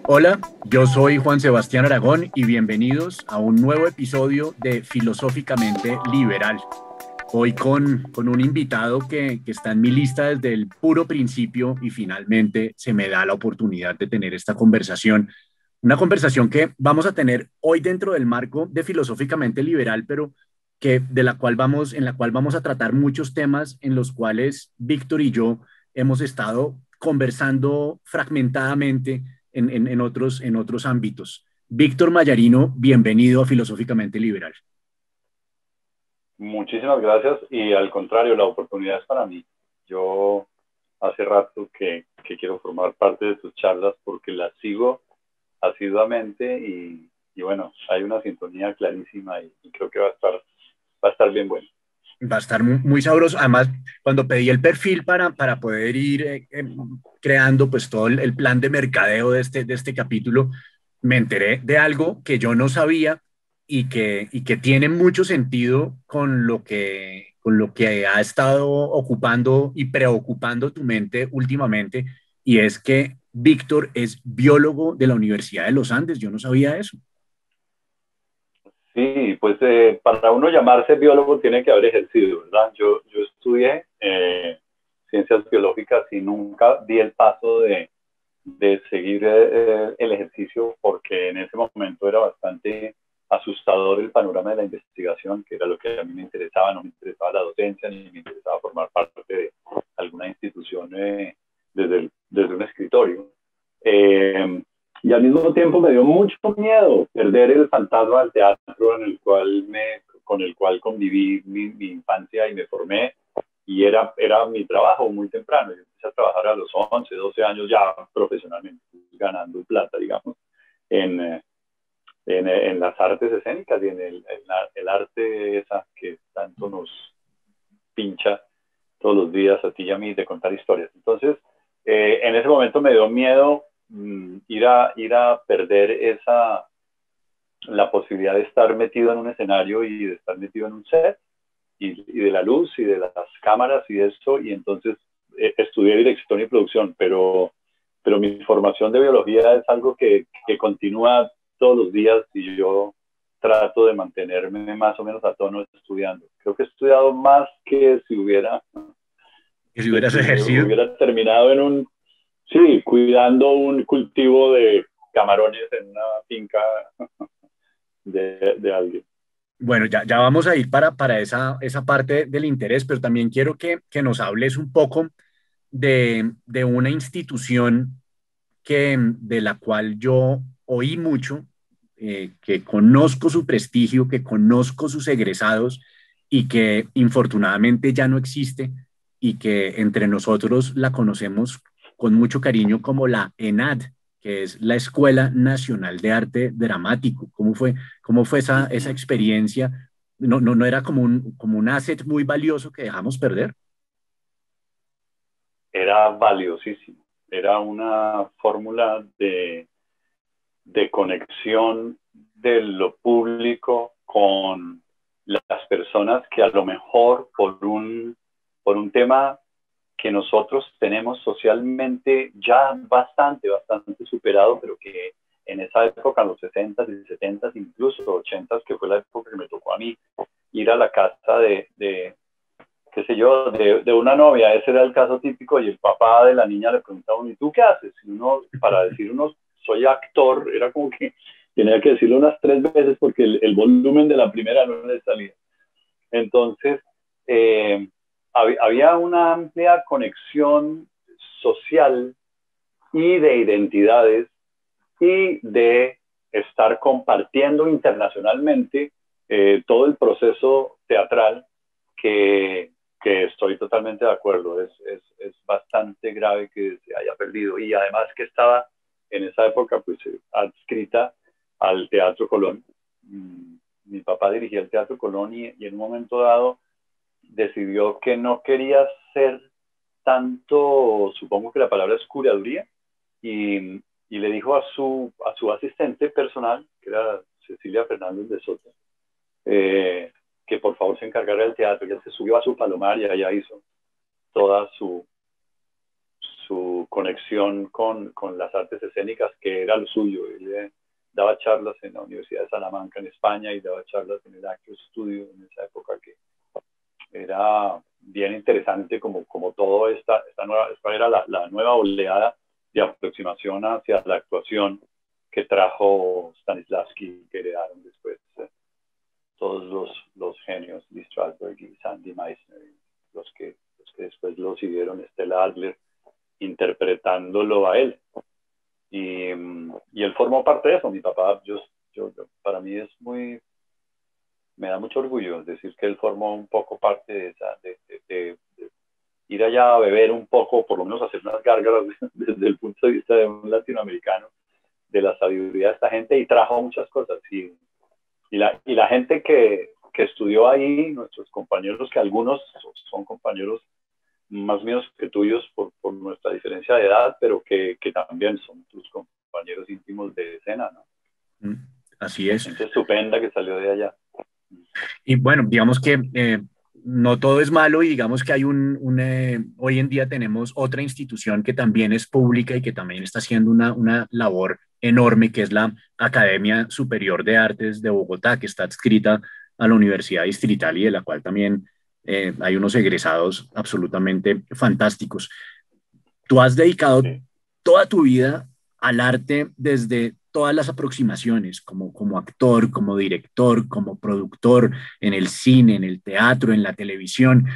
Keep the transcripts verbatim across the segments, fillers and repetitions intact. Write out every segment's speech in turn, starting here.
Hola, yo soy Juan Sebastián Aragón y bienvenidos a un nuevo episodio de Filosóficamente Liberal. Hoy con, con un invitado que, que está en mi lista desde el puro principio y finalmente se me da la oportunidad de tener esta conversación. Una conversación que vamos a tener hoy dentro del marco de Filosóficamente Liberal, pero que, de la cual vamos, en la cual vamos a tratar muchos temas en los cuales Víctor y yo hemos estado conversando fragmentadamente en, en, en otros, en otros ámbitos. Víctor Mayarino, bienvenido a Filosóficamente Liberal. Muchísimas gracias y al contrario, la oportunidad es para mí. Yo hace rato que, que quiero formar parte de tus charlas porque las sigo asiduamente y, y bueno, hay una sintonía clarísima y, y creo que va a estar, va a estar bien bueno. Va a estar muy, muy sabroso. Además, cuando pedí el perfil para, para poder ir eh, eh, creando pues todo el, el, plan de mercadeo de este, de este capítulo, me enteré de algo que yo no sabía y que, y que tiene mucho sentido con lo que, con lo que ha estado ocupando y preocupando tu mente últimamente, y es que Víctor es biólogo de la Universidad de los Andes. Yo no sabía eso. Sí, pues eh, para uno llamarse biólogo tiene que haber ejercido, ¿verdad? Yo, yo estudié eh, ciencias biológicas y nunca di el paso de, de seguir eh, el ejercicio porque en ese momento era bastante asustador el panorama de la investigación, que era lo que a mí me interesaba. No me interesaba la docencia ni me interesaba formar parte de alguna institución eh, desde, el, desde un escritorio. Eh, y al mismo tiempo me dio mucho miedo perder el fantasma del teatro en el cual me, con el cual conviví mi, mi infancia y me formé, y era, era mi trabajo muy temprano. Yo empecé a trabajar a los once, doce años ya profesionalmente, ganando plata, digamos, en, en, en las artes escénicas y en el, en la, el arte esa que tanto nos pincha todos los días a ti y a mí de contar historias. Entonces, eh, en ese momento me dio miedo mmm, ir, a, ir a perder esa, la posibilidad de estar metido en un escenario y de estar metido en un set, y, y de la luz y de las cámaras y eso, y entonces eh, estudié dirección y producción, pero, pero mi formación de biología es algo que, que continúa todos los días y yo trato de mantenerme más o menos a tono estudiando. Creo que he estudiado más que si hubiera, Que si que hubieras si ejercido. hubiera terminado en un, sí, cuidando un cultivo de camarones en una finca de, de alguien. Bueno, ya, ya vamos a ir para, para esa, esa parte del interés, pero también quiero que, que nos hables un poco de, de una institución que, de la cual yo oí mucho, eh, que conozco su prestigio, que conozco sus egresados y que infortunadamente ya no existe y que entre nosotros la conocemos con mucho cariño como la ENAD, que es la Escuela Nacional de Arte Dramático. ¿Cómo fue, cómo fue esa, esa experiencia? No, no, no era como un, como un asset muy valioso que dejamos perder. Era valiosísimo. Era una fórmula de, de conexión de lo público con las personas que a lo mejor por un, por un tema que nosotros tenemos socialmente ya bastante, bastante superado, pero que en esa época, en los sesentas y setentas, incluso ochentas, que fue la época que me tocó a mí ir a la casa de, de qué sé yo, de, de, una novia. Ese era el caso típico, y el papá de la niña le preguntaba a uno, ¿y tú qué haces? Y uno, para decir uno, soy actor, era como que tenía que decirlo unas tres veces porque el, el volumen de la primera no le salía. Entonces, eh, hab, había una amplia conexión social y de identidades y de estar compartiendo internacionalmente eh, todo el proceso teatral que, que estoy totalmente de acuerdo. Es, es, es bastante grave que se haya perdido, y además que estaba en esa época pues adscrita al Teatro Colón. Mi papá dirigía el Teatro Colón y, y en un momento dado decidió que no quería ser tanto, supongo que la palabra es curaduría, y, y le dijo a su, a su asistente personal, que era Cecilia Fernández de Soto, eh, que por favor se encargara del teatro. Y él se subió a su palomar y allá hizo toda su, su su conexión con, con las artes escénicas, que era lo suyo. Él eh, daba charlas en la Universidad de Salamanca en España y daba charlas en el Actors Studio en esa época, que era bien interesante como, como todo esta, esta, nueva, esta era la, la nueva oleada de aproximación hacia la actuación que trajo Stanislavski, que heredaron después eh, todos los, los genios de Strasberg y Sandy Meisner, los que, los que después lo siguieron, Stella Adler, interpretándolo a él. Y, y él formó parte de eso. Mi papá, yo, yo, para mí es muy, me da mucho orgullo decir que él formó un poco parte de esa, de, de, de, de ir allá a beber un poco, por lo menos hacer unas gárgaras desde el punto de vista de un latinoamericano, de la sabiduría de esta gente, y trajo muchas cosas. Y, y, la, y la gente que, que estudió ahí, nuestros compañeros, que algunos son compañeros más míos que tuyos por, por nuestra diferencia de edad, pero que, que también son tus compañeros íntimos de escena, ¿no? Así es. Gente estupenda que salió de allá. Y bueno, digamos que eh, no todo es malo, y digamos que hay un, un eh, hoy en día tenemos otra institución que también es pública y que también está haciendo una, una labor enorme, que es la Academia Superior de Artes de Bogotá, que está adscrita a la Universidad Distrital y de la cual también eh, hay unos egresados absolutamente fantásticos. Tú has dedicado Sí. toda tu vida al arte desde todas las aproximaciones, como, como actor, como director, como productor, en el cine, en el teatro, en la televisión.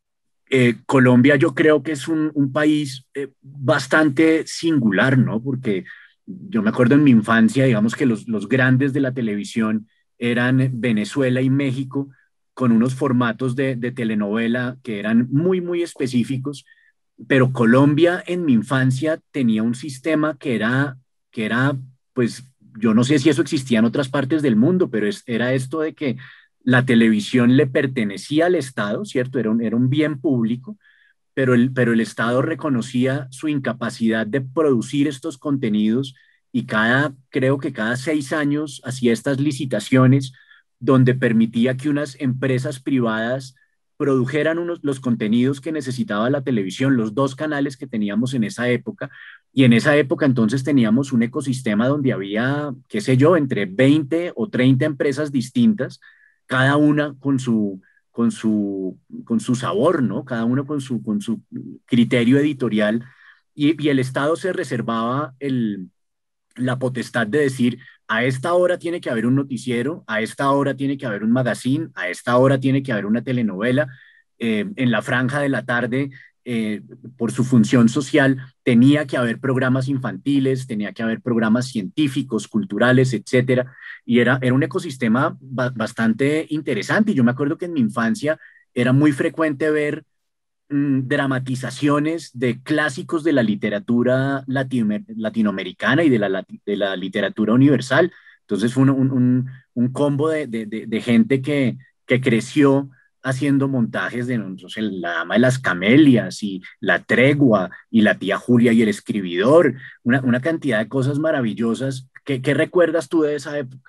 Eh, Colombia yo creo que es un, un país eh, bastante singular, ¿no? Porque yo me acuerdo en mi infancia, digamos que los, los grandes de la televisión eran Venezuela y México, con unos formatos de, de telenovela que eran muy, muy específicos, pero Colombia en mi infancia tenía un sistema que era, que era, pues, yo no sé si eso existía en otras partes del mundo, pero es, era esto de que la televisión le pertenecía al Estado, ¿cierto? Era un, era un bien público, pero el, pero el Estado reconocía su incapacidad de producir estos contenidos, y cada, creo que cada seis años hacía estas licitaciones donde permitía que unas empresas privadas produjeran unos, los contenidos que necesitaba la televisión, los dos canales que teníamos en esa época. Y en esa época entonces teníamos un ecosistema donde había, qué sé yo, entre veinte o treinta empresas distintas, cada una con su, con su, con su sabor, ¿no? Cada uno con su, con su criterio editorial, y, y el Estado se reservaba el, la potestad de decir: a esta hora tiene que haber un noticiero, a esta hora tiene que haber un magazine, a esta hora tiene que haber una telenovela, eh, en la franja de la tarde, eh, por su función social, tenía que haber programas infantiles, tenía que haber programas científicos, culturales, etcétera. Y era, era un ecosistema ba bastante interesante. Y yo me acuerdo que en mi infancia era muy frecuente ver mm, dramatizaciones de clásicos de la literatura latino, latinoamericana y de la, de la literatura universal. Entonces fue un, un, un combo de, de, de, gente que, que creció haciendo montajes de, no sé, La Dama de las Camelias y La Tregua y La Tía Julia y el Escribidor, una, una cantidad de cosas maravillosas. ¿Qué, qué recuerdas tú de esa época?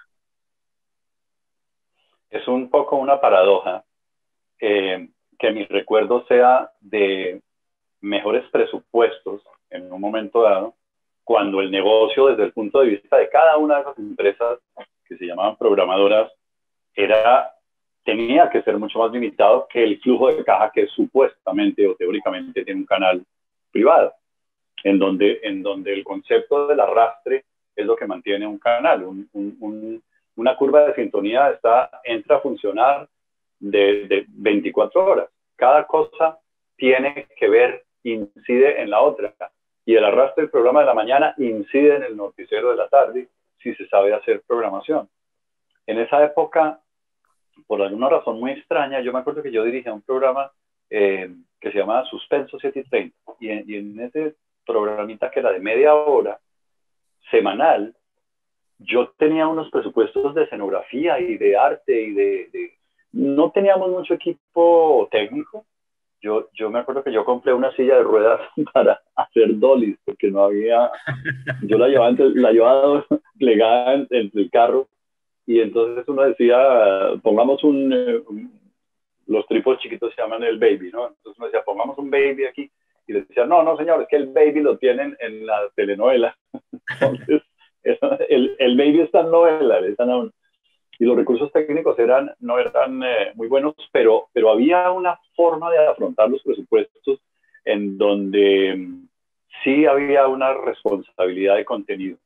Es un poco una paradoja eh, que mi recuerdo sea de mejores presupuestos en un momento dado, cuando el negocio, desde el punto de vista de cada una de esas empresas que se llamaban programadoras, era, tenía que ser mucho más limitado que el flujo de caja que supuestamente o teóricamente tiene un canal privado, en donde, en donde el concepto del arrastre es lo que mantiene un canal. Un, un, un, una curva de sintonía está, entra a funcionar de, de veinticuatro horas. Cada cosa tiene que ver, incide en la otra. Y el arrastre del programa de la mañana incide en el noticiero de la tarde, si se sabe hacer programación. En esa época, por alguna razón muy extraña, yo me acuerdo que yo dirigía un programa eh, que se llamaba Suspenso siete y treinta, y en, y en ese programita, que era de media hora, semanal, yo tenía unos presupuestos de escenografía y de arte y de... de no teníamos mucho equipo técnico. Yo, yo me acuerdo que yo compré una silla de ruedas para hacer dollies, porque no había... Yo la llevaba, entre, la llevaba plegada entre en el carro, y entonces uno decía, pongamos un... un los tripos chiquitos se llaman el baby, ¿no? Entonces uno decía, pongamos un baby aquí, y les decían, no, no señor, es que el baby lo tienen en la telenovela. Entonces, el, el baby está en novela, están aún. Y los recursos técnicos eran, no eran eh, muy buenos, pero, pero había una forma de afrontar los presupuestos en donde um, sí había una responsabilidad de contenido.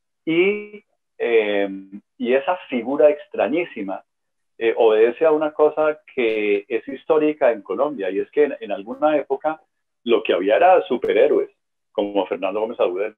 Y, eh, y esa figura extrañísima eh, obedece a una cosa que es histórica en Colombia, y es que en, en alguna época lo que había era superhéroes, como Fernando Gómez Agudelo,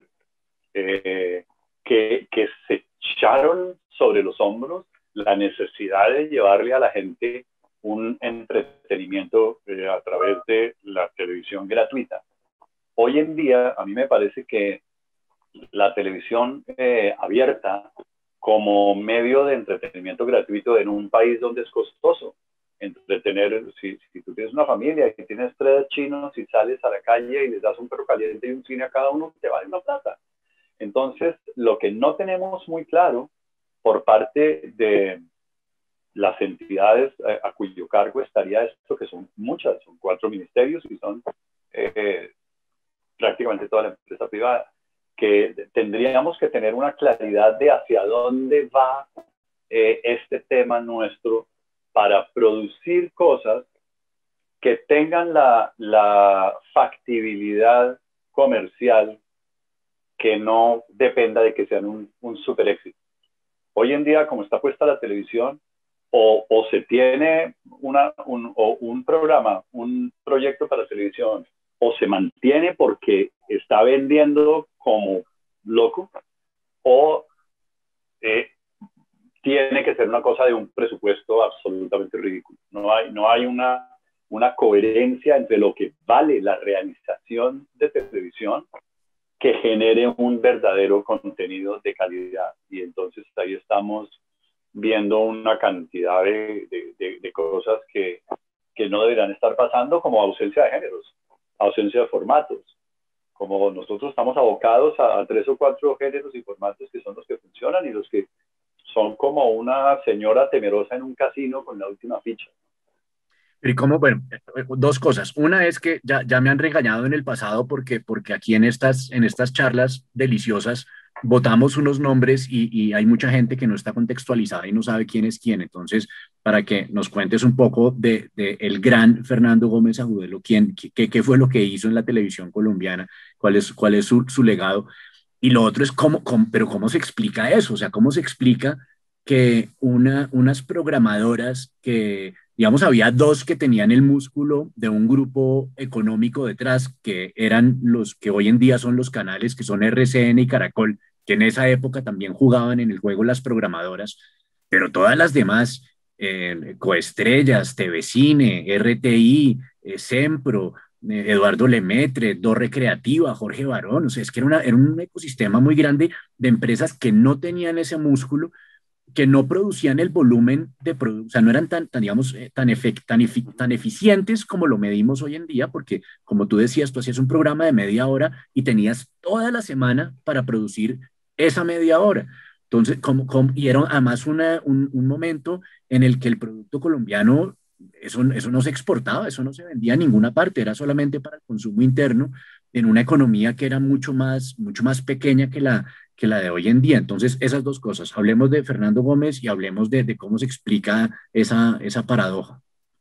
eh, que, que se echaron sobre los hombros la necesidad de llevarle a la gente un entretenimiento eh, a través de la televisión gratuita. Hoy en día, a mí me parece que la televisión eh, abierta como medio de entretenimiento gratuito en un país donde es costoso entretener, si, si tú tienes una familia y tienes tres chinos y sales a la calle y les das un perro caliente y un cine a cada uno, te vale una plata. Entonces, lo que no tenemos muy claro por parte de las entidades a, a cuyo cargo estaría esto, que son muchas, son cuatro ministerios y son eh, prácticamente toda la empresa privada, que tendríamos que tener una claridad de hacia dónde va eh, este tema nuestro para producir cosas que tengan la, la factibilidad comercial, que no dependa de que sean un, un super éxito. Hoy en día, como está puesta la televisión, o, o se tiene una, un, o un programa, un proyecto para televisión, o se mantiene porque está vendiendo como loco, o eh, tiene que ser una cosa de un presupuesto absolutamente ridículo. No hay, no hay una, una coherencia entre lo que vale la realización de televisión que genere un verdadero contenido de calidad. Y entonces ahí estamos viendo una cantidad de, de, de, de cosas que, que no deberían estar pasando, como ausencia de géneros, ausencia de formatos. Como nosotros estamos abocados a, a tres o cuatro géneros y formatos que son los que funcionan y los que son como una señora temerosa en un casino con la última ficha. Y como, bueno, dos cosas. Una es que ya, ya me han regañado en el pasado porque, porque aquí en estas, en estas charlas deliciosas votamos unos nombres y, y hay mucha gente que no está contextualizada y no sabe quién es quién. Entonces, para que nos cuentes un poco de, de el gran Fernando Gómez Agudelo, quién, qué, qué fue lo que hizo en la televisión colombiana, cuál es, cuál es su, su legado. Y lo otro es cómo, cómo, pero cómo se explica eso, o sea, cómo se explica que una, unas programadoras que, digamos, había dos que tenían el músculo de un grupo económico detrás, que eran los que hoy en día son los canales, que son R C N y Caracol, que en esa época también jugaban en el juego las programadoras, pero todas las demás, eh, Coestrellas, T V Cine, R T I, eh, Sempro, eh, Eduardo Lemetre, Do Recreativa, Jorge Barón, o sea, es que era, una, era un ecosistema muy grande de empresas que no tenían ese músculo, que no producían el volumen de producción, o sea, no eran tan, tan digamos, eh, tan, efect, tan, efi tan eficientes como lo medimos hoy en día, porque como tú decías, tú hacías un programa de media hora y tenías toda la semana para producir esa media hora. Entonces, como, como, y era además una, un, un momento en el que el producto colombiano, eso, eso no se exportaba, eso no se vendía a ninguna parte, era solamente para el consumo interno, en una economía que era mucho más, mucho más pequeña que la, que la de hoy en día. Entonces, esas dos cosas, hablemos de Fernando Gómez y hablemos de, de cómo se explica esa, esa paradoja.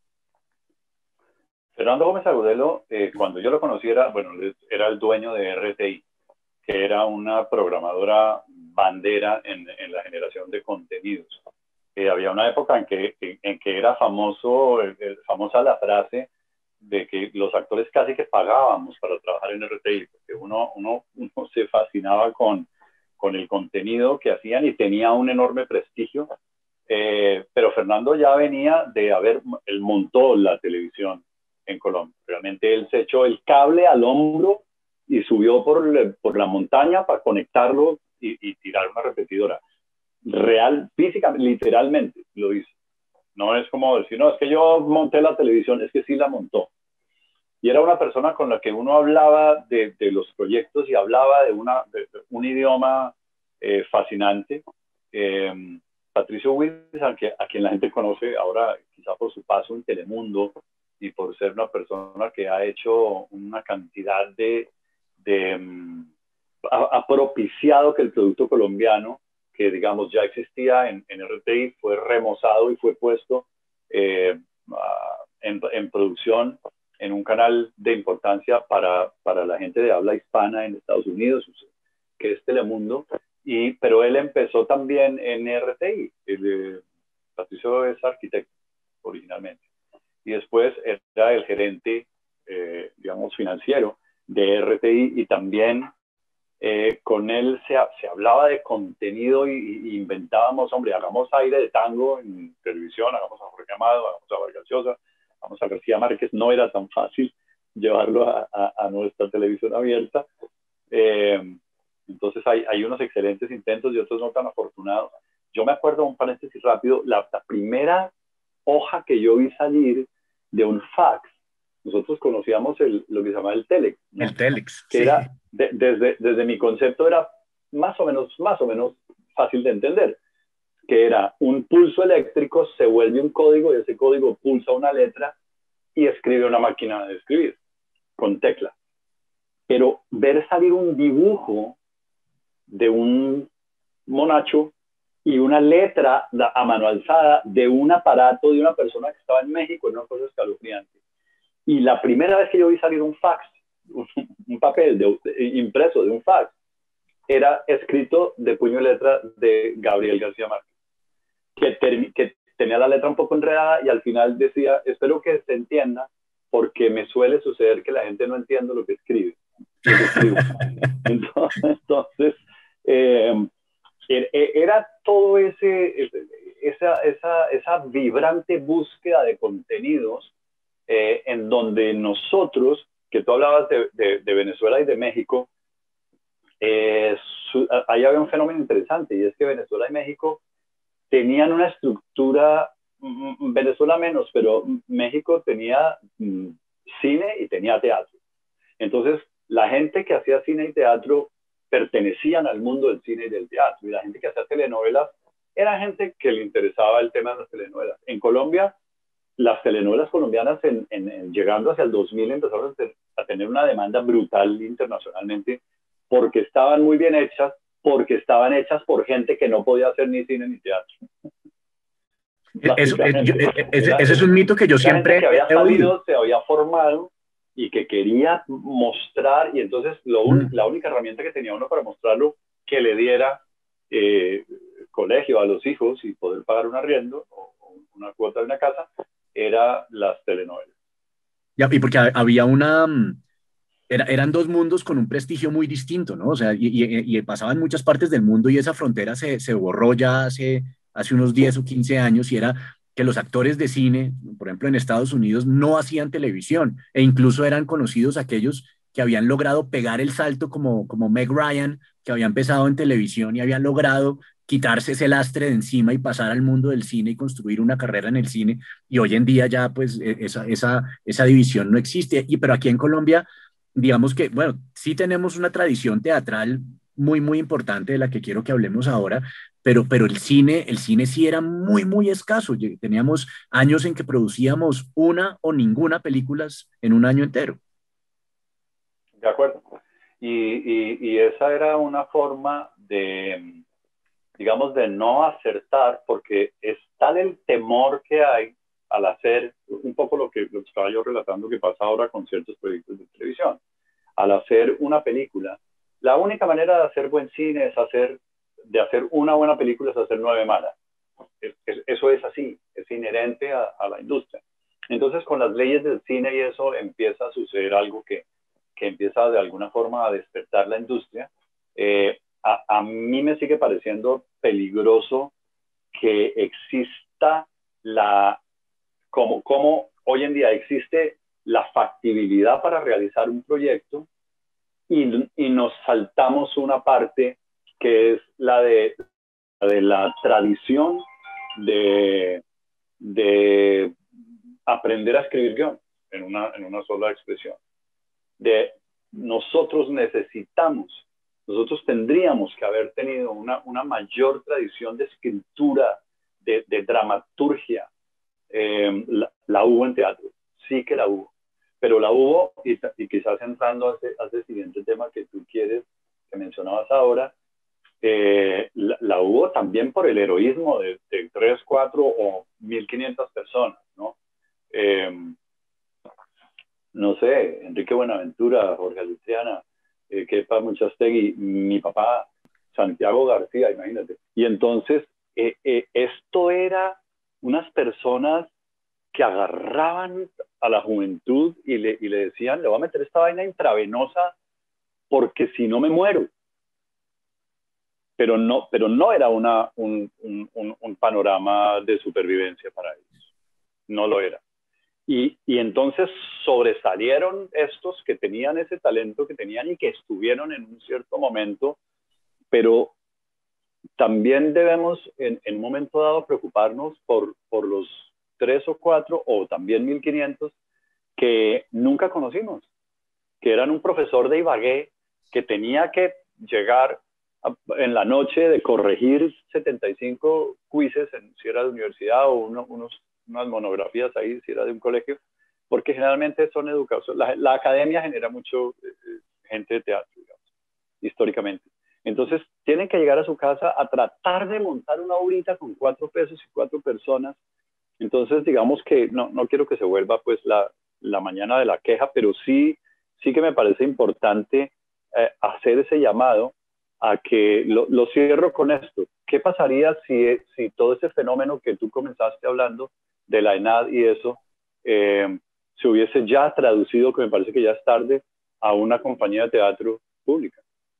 Fernando Gómez Agudelo, eh, cuando yo lo conocí, era, bueno, era el dueño de R T I, que era una programadora bandera en, en la generación de contenidos. Eh, había una época en que, en, en que era famoso, eh, famosa la frase de que los actores casi que pagábamos para trabajar en R T I, porque uno, uno, uno se fascinaba con, con el contenido que hacían y tenía un enorme prestigio. Eh, pero Fernando ya venía de haber, él montó la televisión en Colombia. Realmente él se echó el cable al hombro y subió por, le, por la montaña para conectarlo y, y tirar una repetidora. Real, físicamente, literalmente lo hizo. No es como decir, no, es que yo monté la televisión, es que sí la montó. Y era una persona con la que uno hablaba de, de los proyectos y hablaba de, una, de, de un idioma eh, fascinante. Eh, Patricio Wilson, a, que, a quien la gente conoce ahora quizá por su paso en Telemundo y por ser una persona que ha hecho una cantidad de, de um, ha, ha propiciado que el producto colombiano, que digamos ya existía en, en R T I, fue remozado y fue puesto eh, uh, en, en producción en un canal de importancia para, para la gente de habla hispana en Estados Unidos, que es Telemundo, y, pero él empezó también en R T I. El, eh, Patricio es arquitecto originalmente, y después era el gerente, eh, digamos, financiero de R T I, y también eh, con él se, se hablaba de contenido y, y inventábamos, hombre, hagamos aire de tango en televisión, hagamos a Jorge Amado, hagamos a Vargas Llosa, hagamos a García Márquez. No era tan fácil llevarlo a, a, a nuestra televisión abierta. Eh, entonces hay, hay unos excelentes intentos y otros no tan afortunados. Yo me acuerdo, un paréntesis rápido, la, la primera hoja que yo vi salir de un fax, nosotros conocíamos el, lo que se llama el Telex, ¿no? El Telex, que sí. era, de, desde, desde mi concepto era más o menos, más o menos fácil de entender, que era un pulso eléctrico, se vuelve un código y ese código pulsa una letra y escribe una máquina de escribir con tecla. Pero ver salir un dibujo de un monacho y una letra a mano alzada de un aparato de una persona que estaba en México era una cosa escalofriante. Y la primera vez que yo vi salir un fax, un, un papel de, de, impreso de un fax, era escrito de puño y letra de Gabriel García Márquez, que, ter, que tenía la letra un poco enredada y al final decía, espero que se entienda, porque me suele suceder que la gente no entiende lo que escribe. Lo que escribo. Entonces, entonces eh, era todo ese, esa, esa, esa vibrante búsqueda de contenidos eh, en donde nosotros, que tú hablabas de, de, de Venezuela y de México, eh, su, ahí había un fenómeno interesante, y es que Venezuela y México tenían una estructura, Venezuela menos, pero México tenía mm, cine y tenía teatro. Entonces, la gente que hacía cine y teatro pertenecían al mundo del cine y del teatro, y la gente que hacía telenovelas era gente que le interesaba el tema de las telenovelas. En Colombia, las telenovelas colombianas en, en, en, llegando hacia el dos mil empezaron a, ter, a tener una demanda brutal internacionalmente, porque estaban muy bien hechas, porque estaban hechas por gente que no podía hacer ni cine ni teatro. Eso, yo, ese, ese es un mito que yo siempre gente que había he salido, oído. se había formado y que quería mostrar, y entonces lo un, mm. la única herramienta que tenía uno para mostrarlo, que le diera eh, colegio a los hijos y poder pagar un arriendo o, o una cuota de una casa, era las telenovelas. Ya, y porque había una... Era, eran dos mundos con un prestigio muy distinto, ¿no? O sea, y, y, y pasaba en muchas partes del mundo y esa frontera se, se borró ya hace, hace unos diez o quince años, y era que los actores de cine, por ejemplo en Estados Unidos, no hacían televisión, e incluso eran conocidos aquellos que habían logrado pegar el salto, como, como Meg Ryan, que había empezado en televisión y habían logrado quitarse ese lastre de encima y pasar al mundo del cine y construir una carrera en el cine, y hoy en día ya pues esa, esa, esa división no existe. Y, pero aquí en Colombia, digamos que, bueno, sí tenemos una tradición teatral muy, muy importante, de la que quiero que hablemos ahora, pero, pero el cine, el cine sí era muy, muy escaso. Teníamos años en que producíamos una o ninguna películas en un año entero. De acuerdo. Y, y, y esa era una forma de, digamos, de no acertar, porque es tal el temor que hay al hacer un poco lo que, lo que estaba yo relatando que pasa ahora con ciertos proyectos de televisión. Al hacer una película, la única manera de hacer buen cine es hacer, de hacer una buena película es hacer nueve malas. Es, es, eso es así, es inherente a, a la industria. Entonces, con las leyes del cine y eso empieza a suceder algo que, que empieza de alguna forma a despertar la industria. Eh, a, a mí me sigue pareciendo peligroso que exista la, como, como hoy en día existe la factibilidad para realizar un proyecto y, y nos saltamos una parte que es la de, la de la tradición de, de aprender a escribir guión en una, en una sola expresión. De nosotros necesitamos, nosotros tendríamos que haber tenido una, una mayor tradición de escritura, de, de dramaturgia. Eh, la, la hubo en teatro, sí que la hubo, pero la hubo, y, y quizás entrando a ese, a ese siguiente tema que tú quieres, que mencionabas ahora, eh, la, la hubo también por el heroísmo de, de tres, cuatro o mil quinientas personas, ¿no? Eh, no sé, Enrique Buenaventura, Jorge Luciana, eh, Kepa Muchastegui, mi papá, Santiago García, imagínate. Y entonces, eh, eh, esto era unas personas que agarraban a la juventud y le, y le decían, le voy a meter esta vaina intravenosa porque si no me muero. Pero no, pero no era una, un, un, un, un panorama de supervivencia para ellos. No lo era. Y, y entonces sobresalieron estos que tenían ese talento que tenían y que estuvieron en un cierto momento, pero también debemos en, en un momento dado preocuparnos por, por los tres o cuatro o también mil quinientos que nunca conocimos, que eran un profesor de Ibagué que tenía que llegar a, en la noche de corregir setenta y cinco quizzes, en, si era de universidad o uno, unos, unas monografías ahí, si era de un colegio, porque generalmente son educados. La, la academia genera mucho eh, gente de teatro, digamos, históricamente. Entonces, tienen que llegar a su casa a tratar de montar una obrita con cuatro pesos y cuatro personas. Entonces, digamos que no, no quiero que se vuelva pues la, la mañana de la queja, pero sí, sí que me parece importante eh, hacer ese llamado a que lo, lo cierro con esto. ¿Qué pasaría si, si todo ese fenómeno que tú comenzaste hablando de la ENAD y eso eh, se hubiese ya traducido, que me parece que ya es tarde, a una compañía de teatro pública?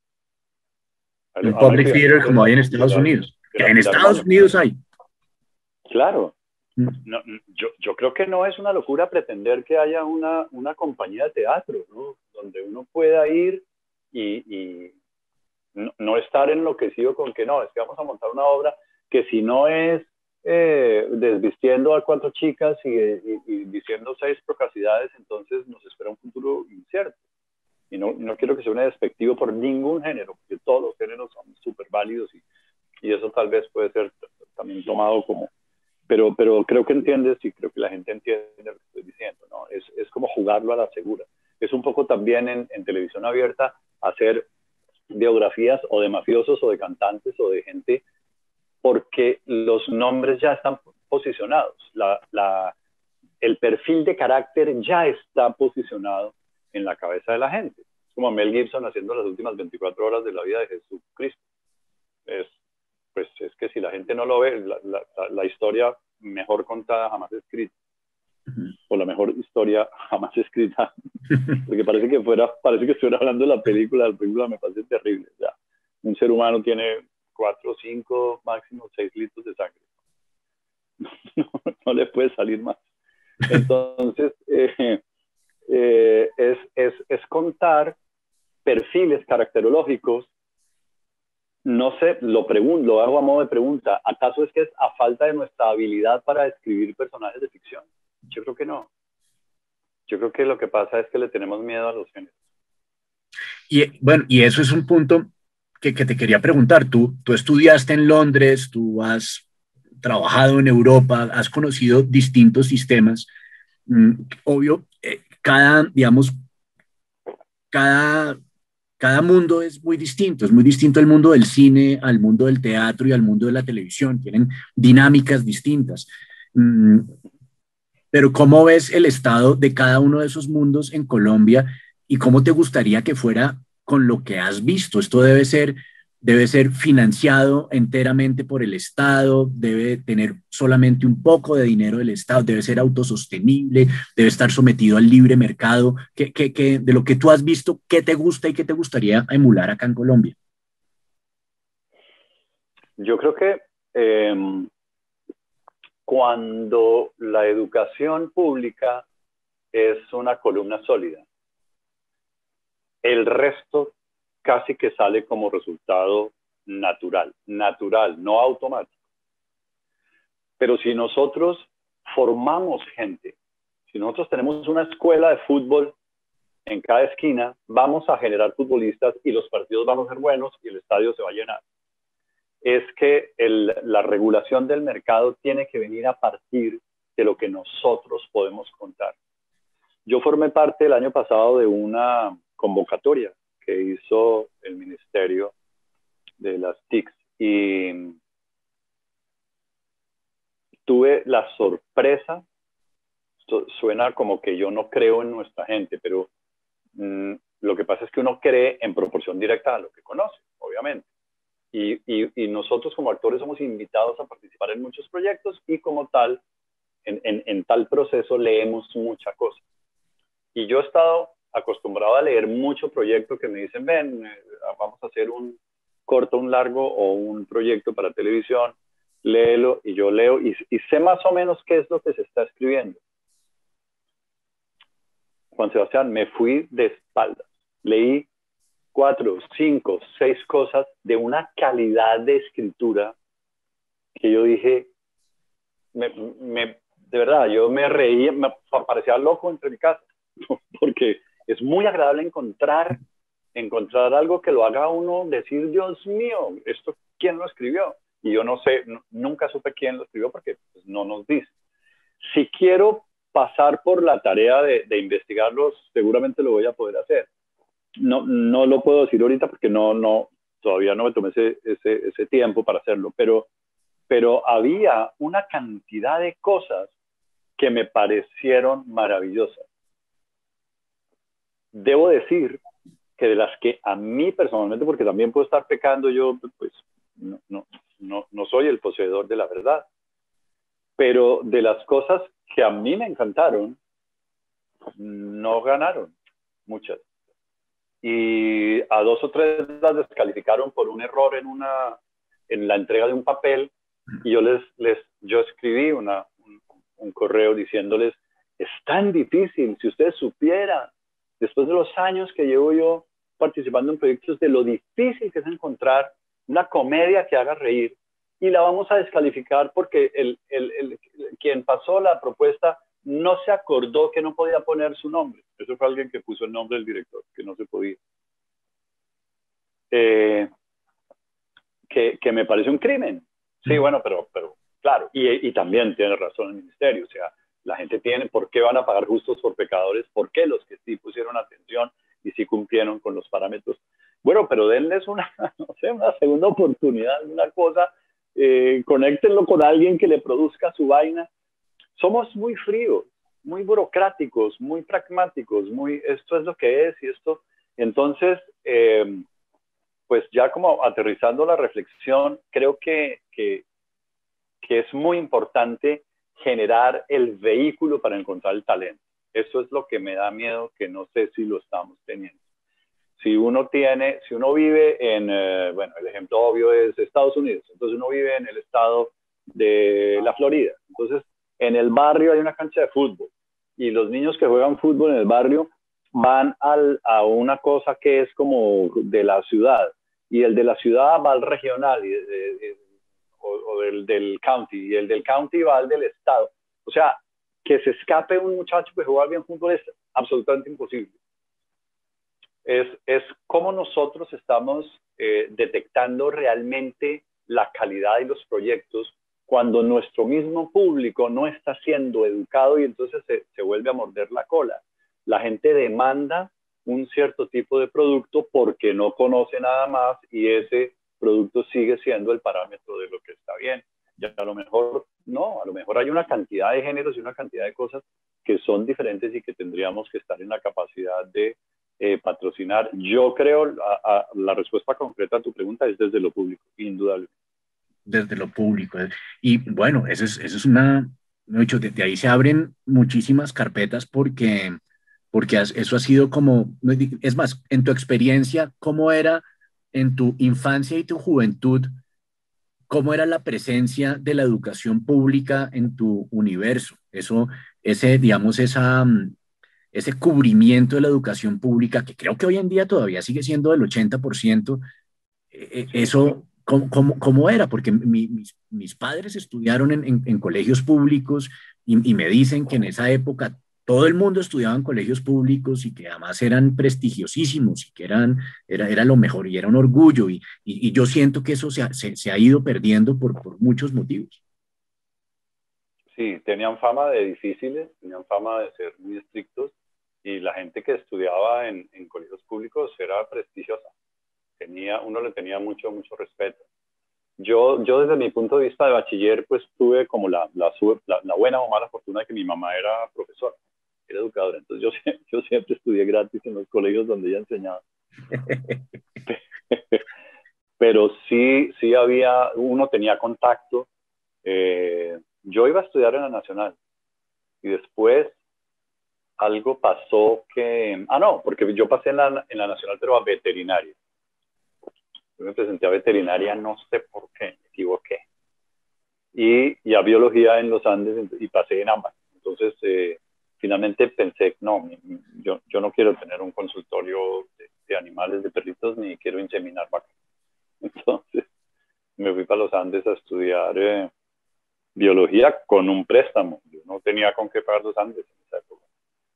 Un A una public theater equivalente de como hay la, en de Estados la, Unidos. de Que la en Estados Filarmónica. Unidos hay. Claro. Mm. No, yo, yo creo que no es una locura pretender que haya una, una compañía de teatro, ¿no? Donde uno pueda ir y, y no, no estar enloquecido con que no, es que vamos a montar una obra que si no es eh, desvistiendo a cuatro chicas y, y, y diciendo seis procacidades, entonces nos espera un futuro incierto. Y no, no quiero que sea un despectivo por ningún género, porque todos los géneros son súper válidos y, y eso tal vez puede ser también tomado como... Pero, pero creo que entiendes y creo que la gente entiende lo que estoy diciendo, ¿no? Es, es como jugarlo a la segura. Es un poco también en, en televisión abierta hacer biografías o de mafiosos o de cantantes o de gente porque los nombres ya están posicionados. La, la, el perfil de carácter ya está posicionado en la cabeza de la gente. Es como Mel Gibson haciendo las últimas veinticuatro horas de la vida de Jesucristo. Es, pues es que si la gente no lo ve, la, la, la historia mejor contada jamás escrita, uh-huh. o la mejor historia jamás escrita, porque parece que fuera, parece que estuviera hablando de la película, la película me parece terrible. O sea, un ser humano tiene cuatro, cinco, máximo seis litros de sangre. No, no le puede salir más. Entonces, eh, eh, es, es, es contar perfiles caracterológicos. No sé, lo pregunto, lo hago a modo de pregunta. ¿Acaso es que es a falta de nuestra habilidad para escribir personajes de ficción? Yo creo que no. Yo creo que lo que pasa es que le tenemos miedo a los géneros. Y bueno, y eso es un punto que, que te quería preguntar. Tú, tú estudiaste en Londres, tú has trabajado en Europa, has conocido distintos sistemas. Mm, obvio, eh, cada, digamos, cada cada mundo es muy distinto, es muy distinto el mundo del cine, al mundo del teatro y al mundo de la televisión, tienen dinámicas distintas. Mm, pero ¿cómo ves el estado de cada uno de esos mundos en Colombia y cómo te gustaría que fuera con lo que has visto? Esto debe ser, debe ser financiado enteramente por el Estado, debe tener solamente un poco de dinero del Estado, debe ser autosostenible, debe estar sometido al libre mercado. ¿Qué, qué, qué, de lo que tú has visto, qué te gusta y qué te gustaría emular acá en Colombia? Yo creo que eh, cuando la educación pública es una columna sólida, el resto casi que sale como resultado natural, natural, no automático. Pero si nosotros formamos gente, si nosotros tenemos una escuela de fútbol en cada esquina, vamos a generar futbolistas y los partidos van a ser buenos y el estadio se va a llenar. Es que el, la regulación del mercado tiene que venir a partir de lo que nosotros podemos contar. yo formé parte el año pasado de una convocatoria que hizo el Ministerio de las T I Cs y tuve la sorpresa, suena como que yo no creo en nuestra gente, pero mmm, lo que pasa es que uno cree en proporción directa a lo que conoce, obviamente. Y, y, y nosotros como actores somos invitados a participar en muchos proyectos y como tal, en, en, en tal proceso leemos mucha cosa. Y yo he estado acostumbrado a leer mucho proyecto que me dicen, ven, eh, vamos a hacer un corto, un largo o un proyecto para televisión, léelo, y yo leo y, y sé más o menos qué es lo que se está escribiendo. Juan Sebastián, me fui de espaldas. Leí cuatro, cinco, seis cosas de una calidad de escritura que yo dije, me, me, de verdad, yo me reí, me parecía loco entre mi casa, porque es muy agradable encontrar, encontrar algo que lo haga a uno decir, Dios mío, ¿esto quién lo escribió? Y yo no sé, nunca supe quién lo escribió porque pues, no nos dice. Si quiero pasar por la tarea de, de investigarlos, seguramente lo voy a poder hacer. No, no lo puedo decir ahorita porque no, no, todavía no me tomé ese, ese, ese tiempo para hacerlo, pero, pero había una cantidad de cosas que me parecieron maravillosas. Debo decir que de las que a mí personalmente, porque también puedo estar pecando, yo pues no, no, no, no soy el poseedor de la verdad, pero de las cosas que a mí me encantaron, no ganaron muchas. Y a dos o tres las descalificaron por un error en, una, en la entrega de un papel, y yo, les, les, yo escribí una, un, un correo diciéndoles, es tan difícil, si ustedes supieran, después de los años que llevo yo participando en proyectos, de lo difícil que es encontrar una comedia que haga reír, y la vamos a descalificar porque el, el, el, el, quien pasó la propuesta no se acordó que no podía poner su nombre. Eso fue alguien que puso el nombre del director, que no se podía. Eh, que, que me parece un crimen. Sí, bueno, pero, pero claro, y, y también tiene razón el ministerio, o sea, la gente tiene, ¿por qué van a pagar justos por pecadores? ¿Por qué los que sí pusieron atención y sí cumplieron con los parámetros? Bueno, pero denles una, no sé, una segunda oportunidad, una cosa, eh, conéctenlo con alguien que le produzca su vaina. Somos muy fríos, muy burocráticos, muy pragmáticos, muy, esto es lo que es y esto. Entonces, eh, pues ya como aterrizando la reflexión, creo que, que, que es muy importante generar el vehículo para encontrar el talento. Eso es lo que me da miedo, que no sé si lo estamos teniendo. Si uno tiene, si uno vive en, eh, bueno, el ejemplo obvio es Estados Unidos, entonces uno vive en el estado de la Florida, entonces en el barrio hay una cancha de fútbol y los niños que juegan fútbol en el barrio van al, a una cosa que es como de la ciudad, y el de la ciudad va al regional y, de, de, o, o del, del county, y el del county va al del estado. O sea, que se escape un muchacho que juega bien fútbol es absolutamente imposible. Es, es cómo nosotros estamos eh, detectando realmente la calidad de los proyectos cuando nuestro mismo público no está siendo educado, y entonces se, se vuelve a morder la cola. La gente demanda un cierto tipo de producto porque no conoce nada más, y ese producto sigue siendo el parámetro de lo que está bien. Y a lo mejor no, a lo mejor hay una cantidad de géneros y una cantidad de cosas que son diferentes y que tendríamos que estar en la capacidad de eh, patrocinar. Yo creo, a, a, la respuesta concreta a tu pregunta es desde lo público, indudablemente. Desde lo público. Y bueno, eso es, eso es una, no he dicho, de, de ahí se abren muchísimas carpetas porque, porque eso ha sido como, es más, en tu experiencia, ¿cómo era en tu infancia y tu juventud? ¿Cómo era la presencia de la educación pública en tu universo? Eso, ese, digamos, esa, ese cubrimiento de la educación pública, que creo que hoy en día todavía sigue siendo del ochenta por ciento, eh, Sí. eso, ¿cómo, cómo, cómo era? Porque mi, mis, mis, padres estudiaron en, en, en colegios públicos y, y, me dicen que en esa época todo el mundo estudiaba en colegios públicos y que además eran prestigiosísimos y que eran, era, era lo mejor y era un orgullo. Y, y, y yo siento que eso se ha, se, se ha ido perdiendo por, por muchos motivos. Sí, tenían fama de difíciles, tenían fama de ser muy estrictos, la gente que estudiaba en, en colegios públicos era prestigiosa. Tenía, uno le tenía mucho, mucho respeto. Yo, yo desde mi punto de vista de bachiller, pues tuve como la, la, la, la buena o mala fortuna de que mi mamá era profesora, era educadora. Entonces yo, yo siempre estudié gratis en los colegios donde ella enseñaba. Pero sí, sí había, uno tenía contacto. Eh, yo iba a estudiar en la Nacional y después algo pasó que, ah no, porque yo pasé en la, en la Nacional pero a veterinaria. Yo me presenté a veterinaria, no sé por qué, me equivoqué. Y, y a biología en los Andes y pasé en ambas. Entonces, eh, finalmente pensé, no, yo, yo no quiero tener un consultorio de, de animales, de perritos, ni quiero inseminar vacas. Entonces, me fui para los Andes a estudiar eh, biología con un préstamo. Yo no tenía con qué pagar los Andes en esa época.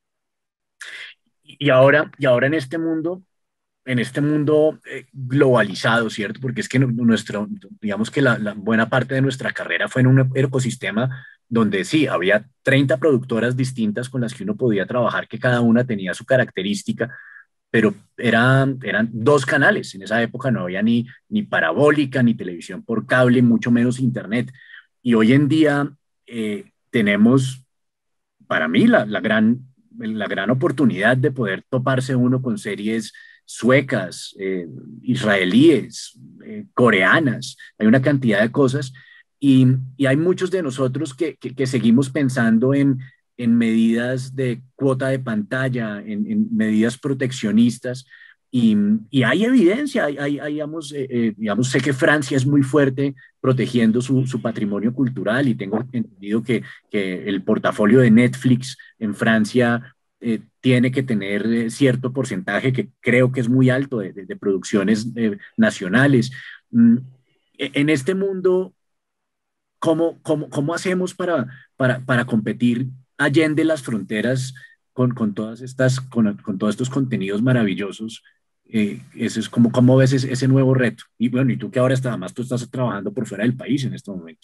Y ahora, y ahora en este mundo, en este mundo eh, globalizado, ¿cierto? Porque es que nuestro, digamos que la, la, buena parte de nuestra carrera fue en un ecosistema donde sí, había treinta productoras distintas con las que uno podía trabajar, que cada una tenía su característica, pero eran, eran dos canales. En esa época no había ni, ni parabólica, ni televisión por cable, mucho menos internet. Y hoy en día eh, tenemos, para mí, la, la gran la gran oportunidad de poder toparse uno con series suecas, eh, israelíes, eh, coreanas, hay una cantidad de cosas y, y hay muchos de nosotros que, que, que seguimos pensando en, en, medidas de cuota de pantalla, en, en medidas proteccionistas y, y, hay evidencia, hay, hay, hay digamos, eh, eh, digamos, sé que Francia es muy fuerte protegiendo su, su patrimonio cultural y tengo entendido que, que el portafolio de Netflix en Francia eh, tiene que tener eh, cierto porcentaje que creo que es muy alto de, de, de producciones eh, nacionales. Mm, en este mundo, ¿cómo, cómo, cómo hacemos para, para, para competir allende las fronteras con, con, todas estas, con, con todos estos contenidos maravillosos? Eh, eso es como, ¿cómo ves ese, ese nuevo reto? Y bueno, y tú que ahora está, además tú estás trabajando por fuera del país en este momento.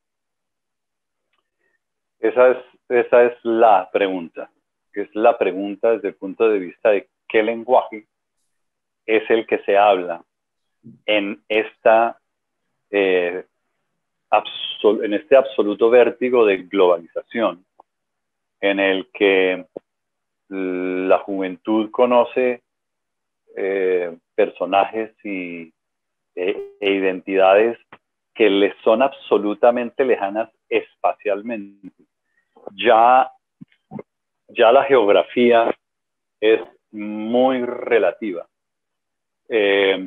Esa es, esa es la pregunta. Es la pregunta desde el punto de vista de qué lenguaje es el que se habla en, esta, eh, absol en este absoluto vértigo de globalización, en el que la juventud conoce eh, personajes y, e, e identidades que les son absolutamente lejanas espacialmente. Ya, ya la geografía es muy relativa. Eh,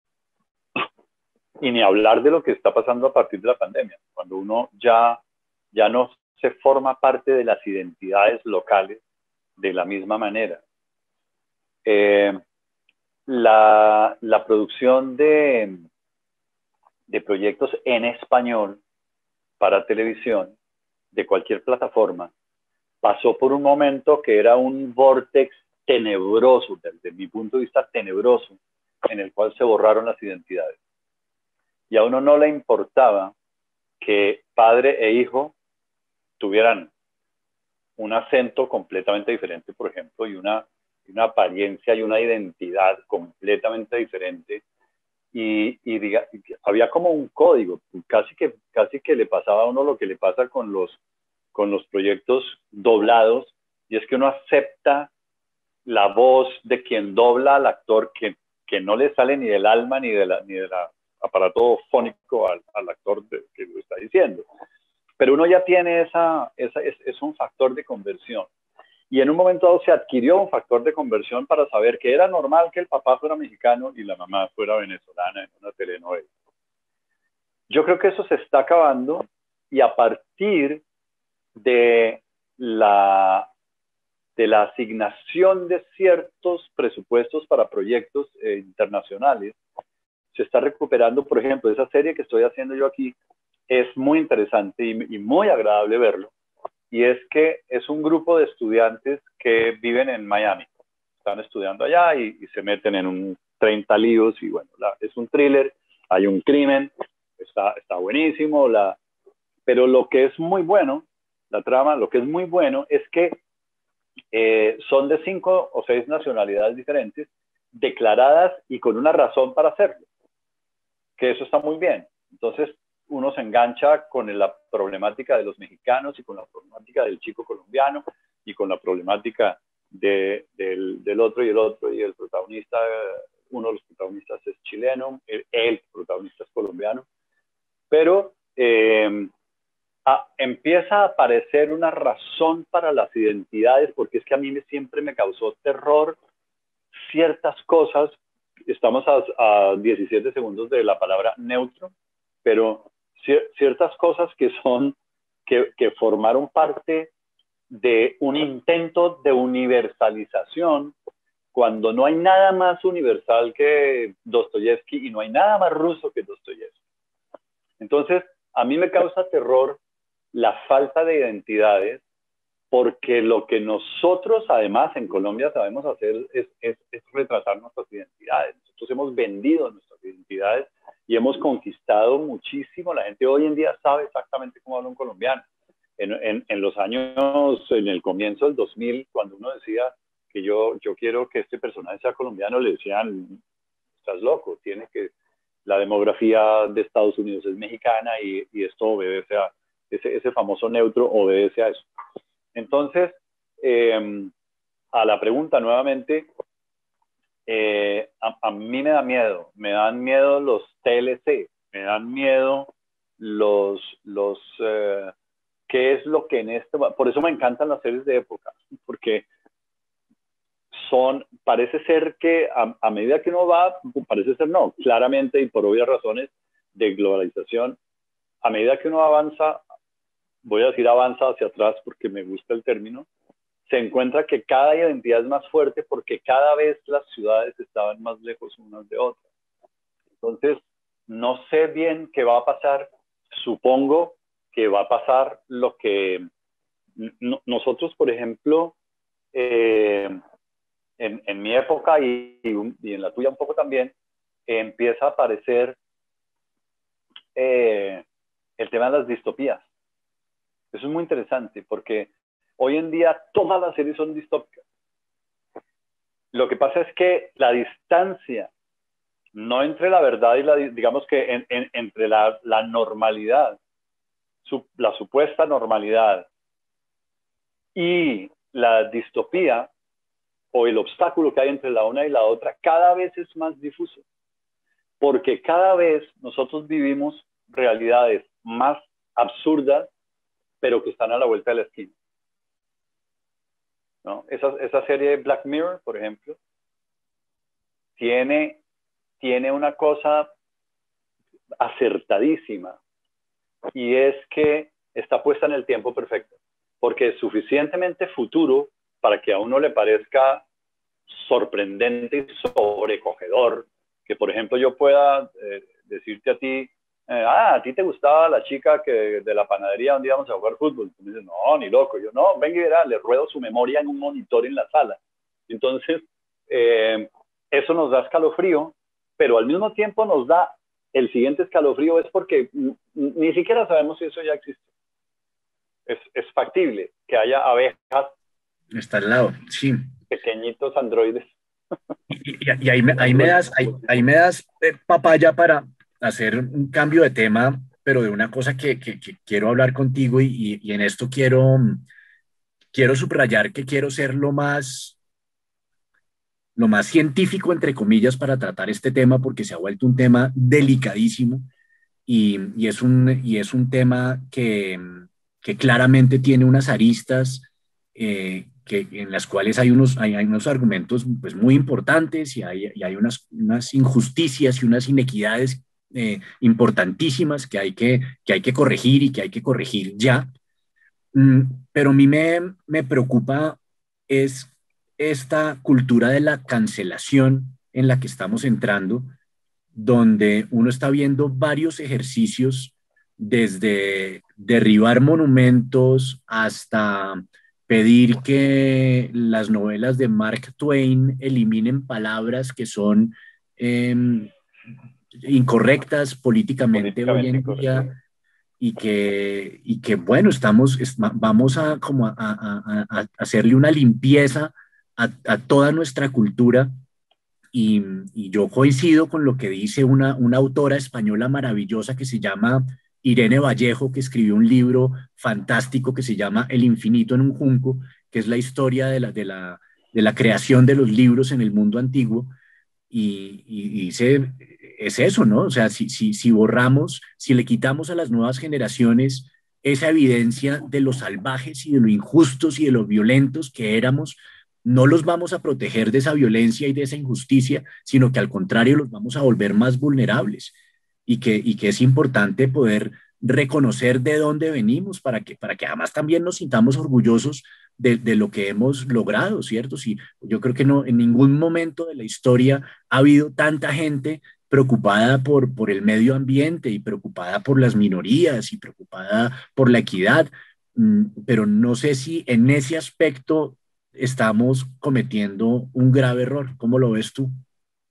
y ni hablar de lo que está pasando a partir de la pandemia, cuando uno ya, ya no se forma parte de las identidades locales de la misma manera. Eh, la, la producción de, de proyectos en español para televisión, de cualquier plataforma, pasó por un momento que era un vórtex tenebroso, desde mi punto de vista tenebroso, en el cual se borraron las identidades. Y a uno no le importaba que padre e hijo tuvieran un acento completamente diferente, por ejemplo, y una, una apariencia y una identidad completamente diferente. Y, y diga, había como un código, casi que, casi que le pasaba a uno lo que le pasa con los, con los proyectos doblados, y es que uno acepta la voz de quien dobla al actor que, que no le sale ni del alma ni de la, ni de la aparato fónico al, al actor de, que lo está diciendo. Pero uno ya tiene esa, esa es, es un factor de conversión. Y en un momento dado se adquirió un factor de conversión para saber que era normal que el papá fuera mexicano y la mamá fuera venezolana en una telenovela. Yo creo que eso se está acabando y a partir de la, de la asignación de ciertos presupuestos para proyectos eh, internacionales, se está recuperando, por ejemplo, esa serie que estoy haciendo yo aquí, es muy interesante y, y muy agradable verlo, y es que es un grupo de estudiantes que viven en Miami, están estudiando allá y, y se meten en un treinta líos, y bueno, la, es un thriller, hay un crimen, está, está buenísimo, la, pero lo que es muy bueno, la trama, lo que es muy bueno es que eh, son de cinco o seis nacionalidades diferentes, declaradas y con una razón para hacerlo, que eso está muy bien. Entonces uno se engancha con la problemática de los mexicanos y con la problemática del chico colombiano y con la problemática de, del, del otro y el otro, y el protagonista, uno de los protagonistas es chileno, el, el protagonista es colombiano, pero eh, a, empieza a aparecer una razón para las identidades, porque es que a mí me, siempre me causó terror ciertas cosas. Estamos a, a diecisiete segundos de la palabra neutro, pero ciertas cosas que son, que, que formaron parte de un intento de universalización, cuando no hay nada más universal que Dostoyevsky y no hay nada más ruso que Dostoyevsky. Entonces, a mí me causa terror la falta de identidades, porque lo que nosotros además en Colombia sabemos hacer es, es, es retratar nuestras identidades. Nosotros hemos vendido nuestras identidades y hemos conquistado muchísimo. La gente hoy en día sabe exactamente cómo habla un colombiano. En, en, en los años, en el comienzo del dos mil, cuando uno decía que yo, yo quiero que este personaje sea colombiano, le decían, estás loco, tiene que, la demografía de Estados Unidos es mexicana y, y esto obedece a, ese, ese famoso neutro obedece a eso. Entonces, eh, a la pregunta nuevamente, eh, a, a mí me da miedo, me dan miedo los T L C, me dan miedo los, los eh, qué es lo que en este, por eso me encantan las series de época, porque son, parece ser que a, a medida que uno va, parece ser no, claramente y por obvias razones de globalización, a medida que uno avanza, voy a decir avanza hacia atrás porque me gusta el término, se encuentra que cada identidad es más fuerte porque cada vez las ciudades estaban más lejos unas de otras. Entonces, no sé bien qué va a pasar, supongo que va a pasar lo que no, nosotros, por ejemplo, eh, en, en mi época y, y en la tuya un poco también, eh, empieza a aparecer eh, el tema de las distopías. Eso es muy interesante porque hoy en día todas las series son distópicas. Lo que pasa es que la distancia, no entre la verdad y la, digamos que en, en, entre la, la normalidad, su, la supuesta normalidad y la distopía o el obstáculo que hay entre la una y la otra, cada vez es más difuso. Porque cada vez nosotros vivimos realidades más absurdas, pero que están a la vuelta de la esquina, ¿no? Esa, esa serie Black Mirror, por ejemplo, tiene, tiene una cosa acertadísima, y es que está puesta en el tiempo perfecto, porque es suficientemente futuro para que a uno le parezca sorprendente y sobrecogedor, que por ejemplo yo pueda eh, decirte a ti, Eh, ah, a ti te gustaba la chica que de la panadería donde íbamos a jugar fútbol. Tú me dices, no, ni loco. Yo, no, venga y verá, le ruedo su memoria en un monitor en la sala. Entonces, eh, eso nos da escalofrío, pero al mismo tiempo nos da el siguiente escalofrío, es porque ni siquiera sabemos si eso ya existe. Es, es factible que haya abejas. Está al lado, sí. Pequeñitos androides. Y, y, y ahí, me, ahí me das, ahí, ahí me das eh, papaya para hacer un cambio de tema, pero de una cosa que, que, que quiero hablar contigo y, y, y en esto quiero, quiero subrayar que quiero ser lo más, lo más científico, entre comillas, para tratar este tema, porque se ha vuelto un tema delicadísimo y, y, es, un, y es un tema que, que claramente tiene unas aristas eh, que, en las cuales hay unos, hay, hay unos argumentos pues, muy importantes y hay, y hay unas, unas injusticias y unas inequidades eh, importantísimas que hay que, que hay que corregir y que hay que corregir ya. Mm, pero a mí me, me preocupa es esta cultura de la cancelación en la que estamos entrando, donde uno está viendo varios ejercicios desde derribar monumentos hasta pedir que las novelas de Mark Twain eliminen palabras que son eh, incorrectas políticamente, políticamente hoy en día, y que, y que bueno, estamos, es- vamos a, como a, a- a- a hacerle una limpieza a, a toda nuestra cultura. Y, y yo coincido con lo que dice una, una autora española maravillosa que se llama Irene Vallejo, que escribió un libro fantástico que se llama El infinito en un junco, que es la historia de la, de la, de la creación de los libros en el mundo antiguo. Y, y dice, es eso, ¿no? O sea, si, si, si borramos, si le quitamos a las nuevas generaciones esa evidencia de lo salvajes y de lo injustos y de lo violentos que éramos, no los vamos a proteger de esa violencia y de esa injusticia, sino que al contrario los vamos a volver más vulnerables y que, y que es importante poder reconocer de dónde venimos para que, para que además también nos sintamos orgullosos de, de lo que hemos logrado, ¿cierto? Sí, yo creo que no, en ningún momento de la historia ha habido tanta gente preocupada por, por el medio ambiente y preocupada por las minorías y preocupada por la equidad, mm, pero no sé si en ese aspecto estamos cometiendo un grave error. ¿Cómo lo ves tú?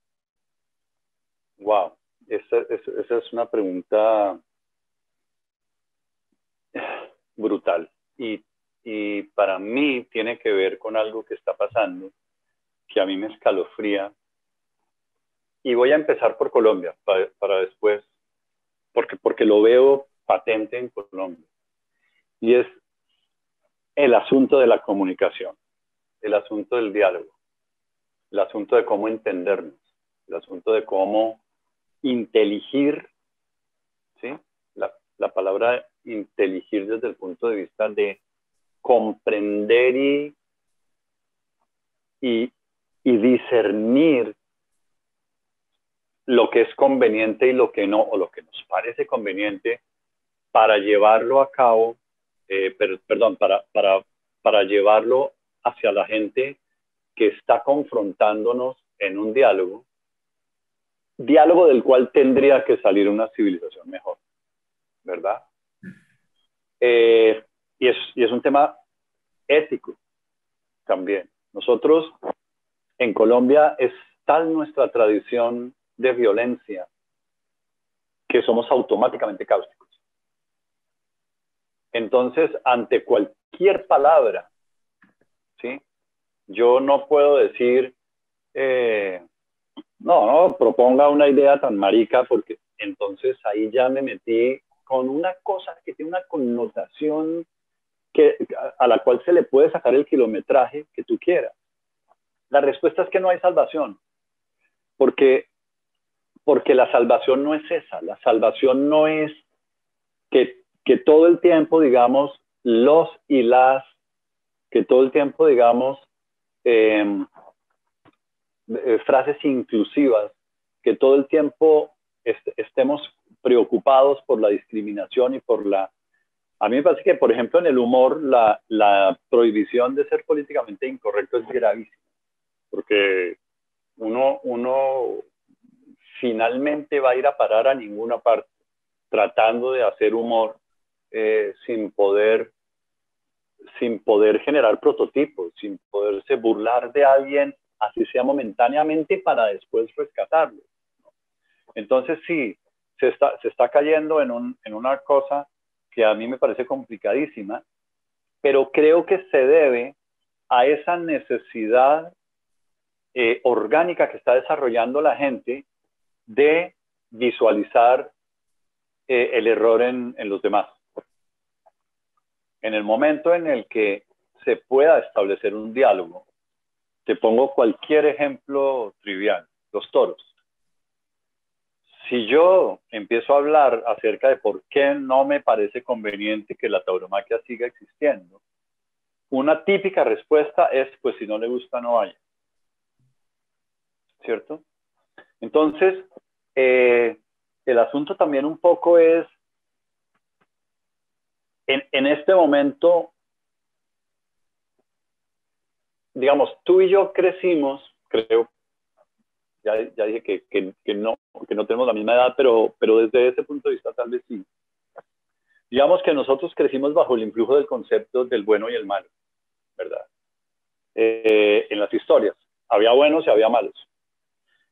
Wow, esa, esa, esa es una pregunta brutal y, y para mí tiene que ver con algo que está pasando que a mí me escalofría. Y voy a empezar por Colombia para, para después, porque, porque lo veo patente en Colombia. Y es el asunto de la comunicación, el asunto del diálogo, el asunto de cómo entendernos, el asunto de cómo inteligir, ¿sí? La, la palabra inteligir desde el punto de vista de comprender y, y, y discernir lo que es conveniente y lo que no, o lo que nos parece conveniente para llevarlo a cabo, eh, per, perdón, para, para, para llevarlo hacia la gente que está confrontándonos en un diálogo, diálogo del cual tendría que salir una civilización mejor, ¿verdad? Eh, y, es, y es un tema ético también. Nosotros en Colombia es tal nuestra tradición de violencia que somos automáticamente cáusticos. Entonces, ante cualquier palabra, ¿sí? Yo no puedo decir, eh, no, no, proponga una idea tan marica, porque entonces ahí ya me metí con una cosa que tiene una connotación que, a, a la cual se le puede sacar el kilometraje que tú quieras. La respuesta es que no hay salvación, porque, porque la salvación no es esa, la salvación no es que, que todo el tiempo, digamos, los y las, que todo el tiempo, digamos, eh, eh, frases inclusivas, que todo el tiempo est estemos preocupados por la discriminación y por la... A mí me parece que, por ejemplo, en el humor, la, la prohibición de ser políticamente incorrecto es gravísima, porque uno, uno finalmente va a ir a parar a ninguna parte tratando de hacer humor eh, sin poder sin poder generar prototipos, sin poderse burlar de alguien, así sea momentáneamente, para después rescatarlo. Entonces sí, se está, se está cayendo en, un, en una cosa que a mí me parece complicadísima, pero creo que se debe a esa necesidad eh, orgánica que está desarrollando la gente de visualizar eh, el error en, en los demás. En el momento en el que se pueda establecer un diálogo, te pongo cualquier ejemplo trivial, los toros. Si yo empiezo a hablar acerca de por qué no me parece conveniente que la tauromaquia siga existiendo, una típica respuesta es, pues si no le gusta, no vaya. ¿Cierto? Entonces, eh, el asunto también un poco es, en, en este momento, digamos, tú y yo crecimos, creo, ya, ya dije que, que, que, no, que no tenemos la misma edad, pero, pero desde ese punto de vista tal vez sí. Digamos que nosotros crecimos bajo el influjo del concepto del bueno y el malo, ¿verdad? Eh, en las historias, había buenos y había malos.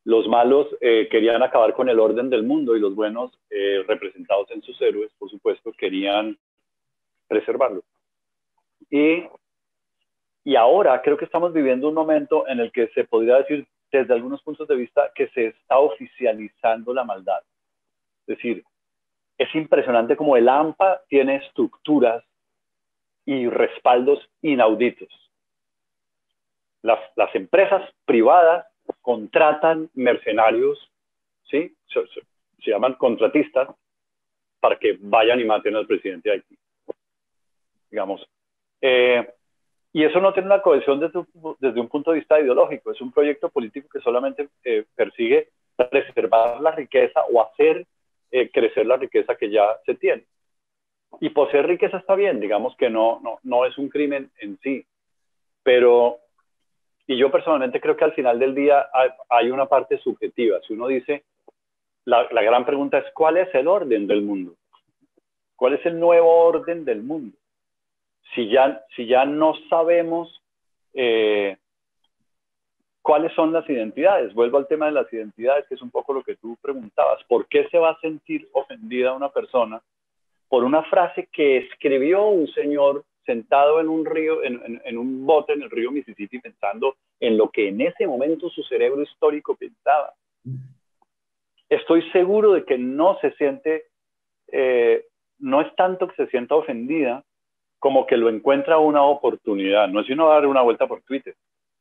los malos eh, querían acabar con el orden del mundo y los buenos, eh, representados en sus héroes, por supuesto, querían preservarlo. Y, y ahora creo que estamos viviendo un momento en el que se podría decir, desde algunos puntos de vista, que se está oficializando la maldad. Es decir, es impresionante como el AMPA tiene estructuras y respaldos inauditos. Las, las empresas privadas contratan mercenarios, ¿sí? Se, se, se llaman contratistas, para que vayan y maten al presidente de Haití. Digamos. Eh, y eso no tiene una cohesión desde, desde un punto de vista ideológico. Es un proyecto político que solamente eh, persigue preservar la riqueza o hacer eh, crecer la riqueza que ya se tiene. Y poseer riqueza está bien, digamos que no, no, no es un crimen en sí. Pero, y yo personalmente creo que al final del día hay, hay una parte subjetiva. Si uno dice, la, la gran pregunta es, ¿cuál es el orden del mundo? ¿Cuál es el nuevo orden del mundo? Si ya, si ya no sabemos eh, cuáles son las identidades, vuelvo al tema de las identidades, que es un poco lo que tú preguntabas. ¿Por qué se va a sentir ofendida una persona por una frase que escribió un señor sentado en un río, en, en, en un bote en el río Mississippi, pensando en lo que en ese momento su cerebro histórico pensaba? Estoy seguro de que no se siente, eh, no es tanto que se sienta ofendida, como que lo encuentra una oportunidad. No es si uno va a dar una vuelta por Twitter.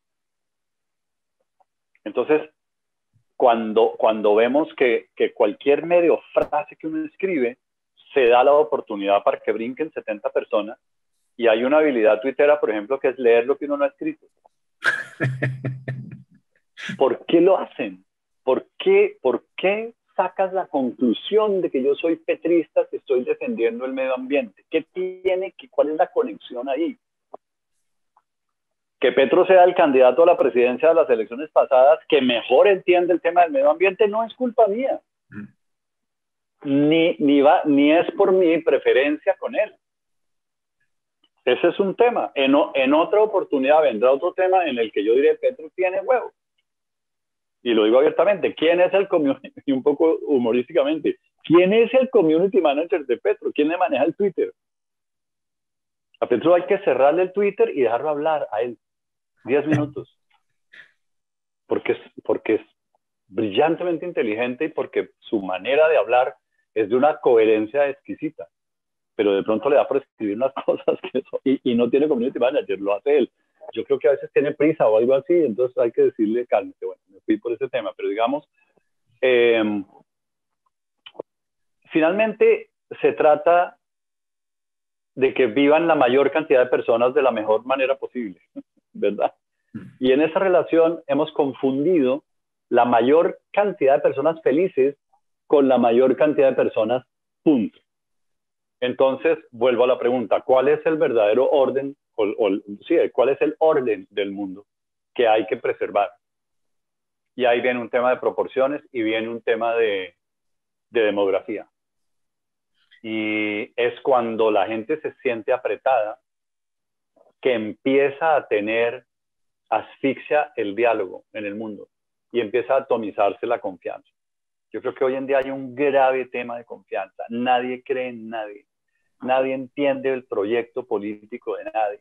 Entonces, cuando, cuando vemos que, que cualquier medio frase que uno escribe, se da la oportunidad para que brinquen setenta personas, y hay una habilidad tuitera, por ejemplo, que es leer lo que uno no ha escrito. ¿Por qué lo hacen? ¿Por qué, por qué sacas la conclusión de que yo soy petrista, que estoy defendiendo el medio ambiente? ¿Qué tiene, que, cuál es la conexión ahí? Que Petro sea el candidato a la presidencia de las elecciones pasadas, que mejor entiende el tema del medio ambiente, no es culpa mía. Ni, ni, va, ni es por mi preferencia con él. Ese es un tema. En, en otra oportunidad vendrá otro tema en el que yo diré, Petro tiene huevo. Y lo digo abiertamente. ¿Quién es el community? Y un poco humorísticamente, ¿quién es el community manager de Petro? ¿Quién le maneja el Twitter? A Petro hay que cerrarle el Twitter y dejarlo hablar a él. Diez minutos. Porque es, porque es brillantemente inteligente y porque su manera de hablar es de una coherencia exquisita. Pero de pronto le da por escribir unas cosas que son, y, y no tiene community manager, lo hace él. Yo creo que a veces tiene prisa o algo así, entonces hay que decirle, cálmate. Bueno, me fui por ese tema, pero digamos, eh, finalmente se trata de que vivan la mayor cantidad de personas de la mejor manera posible, ¿verdad? Y en esa relación hemos confundido la mayor cantidad de personas felices con la mayor cantidad de personas, punto. Entonces, vuelvo a la pregunta, ¿cuál es el verdadero orden, o, o, sí, cuál es el orden del mundo que hay que preservar? Y ahí viene un tema de proporciones y viene un tema de, de demografía. Y es cuando la gente se siente apretada que empieza a tener asfixia el diálogo en el mundo y empieza a atomizarse la confianza. Yo creo que hoy en día hay un grave tema de confianza. Nadie cree en nadie. Nadie entiende el proyecto político de nadie.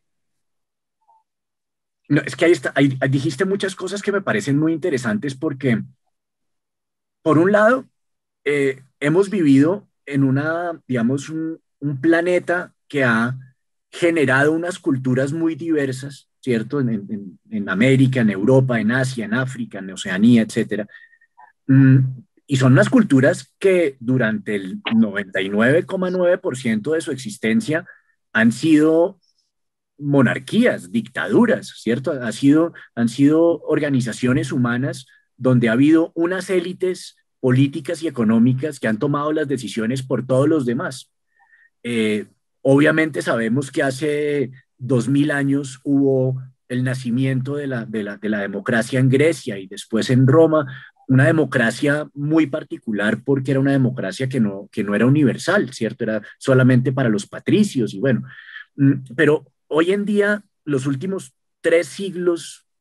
No, es que ahí, está, ahí dijiste muchas cosas que me parecen muy interesantes porque, por un lado, eh, hemos vivido en una, digamos, un, un planeta que ha generado unas culturas muy diversas, ¿cierto? En, en, en América, en Europa, en Asia, en África, en Oceanía, etcétera. Mm, y son unas culturas que durante el noventa y nueve coma nueve por ciento de su existencia han sido monarquías, dictaduras, ¿cierto? Ha sido, han sido organizaciones humanas donde ha habido unas élites políticas y económicas que han tomado las decisiones por todos los demás. Eh, obviamente sabemos que hace dos mil años hubo el nacimiento de la, de, la, de la democracia en Grecia y después en Roma, una democracia muy particular porque era una democracia que no, que no era universal, ¿cierto? Era solamente para los patricios y bueno, pero hoy en día, los últimos tres siglos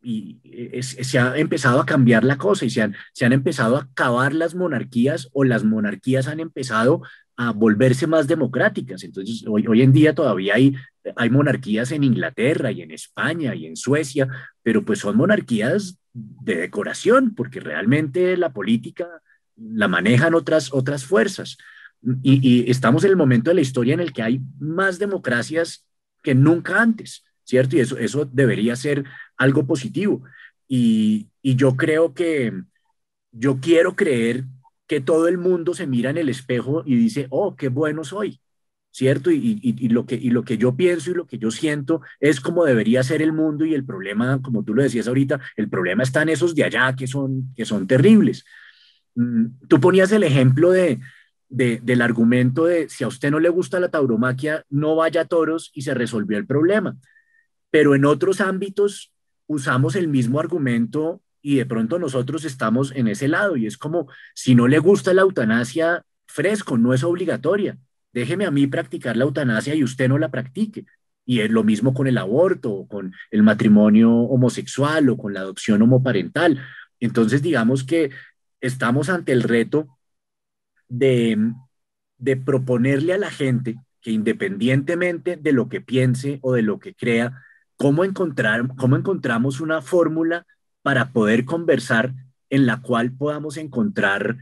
y es, es, se ha empezado a cambiar la cosa y se han, se han empezado a acabar las monarquías o las monarquías han empezado a volverse más democráticas. Entonces, hoy, hoy en día todavía hay, hay monarquías en Inglaterra y en España y en Suecia, pero pues son monarquías de decoración, porque realmente la política la manejan otras, otras fuerzas. Y, y estamos en el momento de la historia en el que hay más democracias que nunca antes, ¿cierto? Y eso, eso debería ser algo positivo. Y, y yo creo que, yo quiero creer que todo el mundo se mira en el espejo y dice, oh, qué bueno soy, ¿cierto? Y, y, y, lo que, y lo que yo pienso y lo que yo siento es como debería ser el mundo y el problema, como tú lo decías ahorita, el problema está en esos de allá que son, que son terribles. Mm, tú ponías el ejemplo de, de, del argumento de si a usted no le gusta la tauromaquia, no vaya a toros y se resolvió el problema. Pero en otros ámbitos usamos el mismo argumento y de pronto nosotros estamos en ese lado y es como, si no le gusta la eutanasia, fresco, no es obligatoria. Déjeme a mí practicar la eutanasia y usted no la practique. Y es lo mismo con el aborto, o con el matrimonio homosexual o con la adopción homoparental. Entonces, digamos que estamos ante el reto de, de proponerle a la gente que independientemente de lo que piense o de lo que crea, cómo, encontrar, cómo encontramos una fórmula para poder conversar en la cual podamos encontrar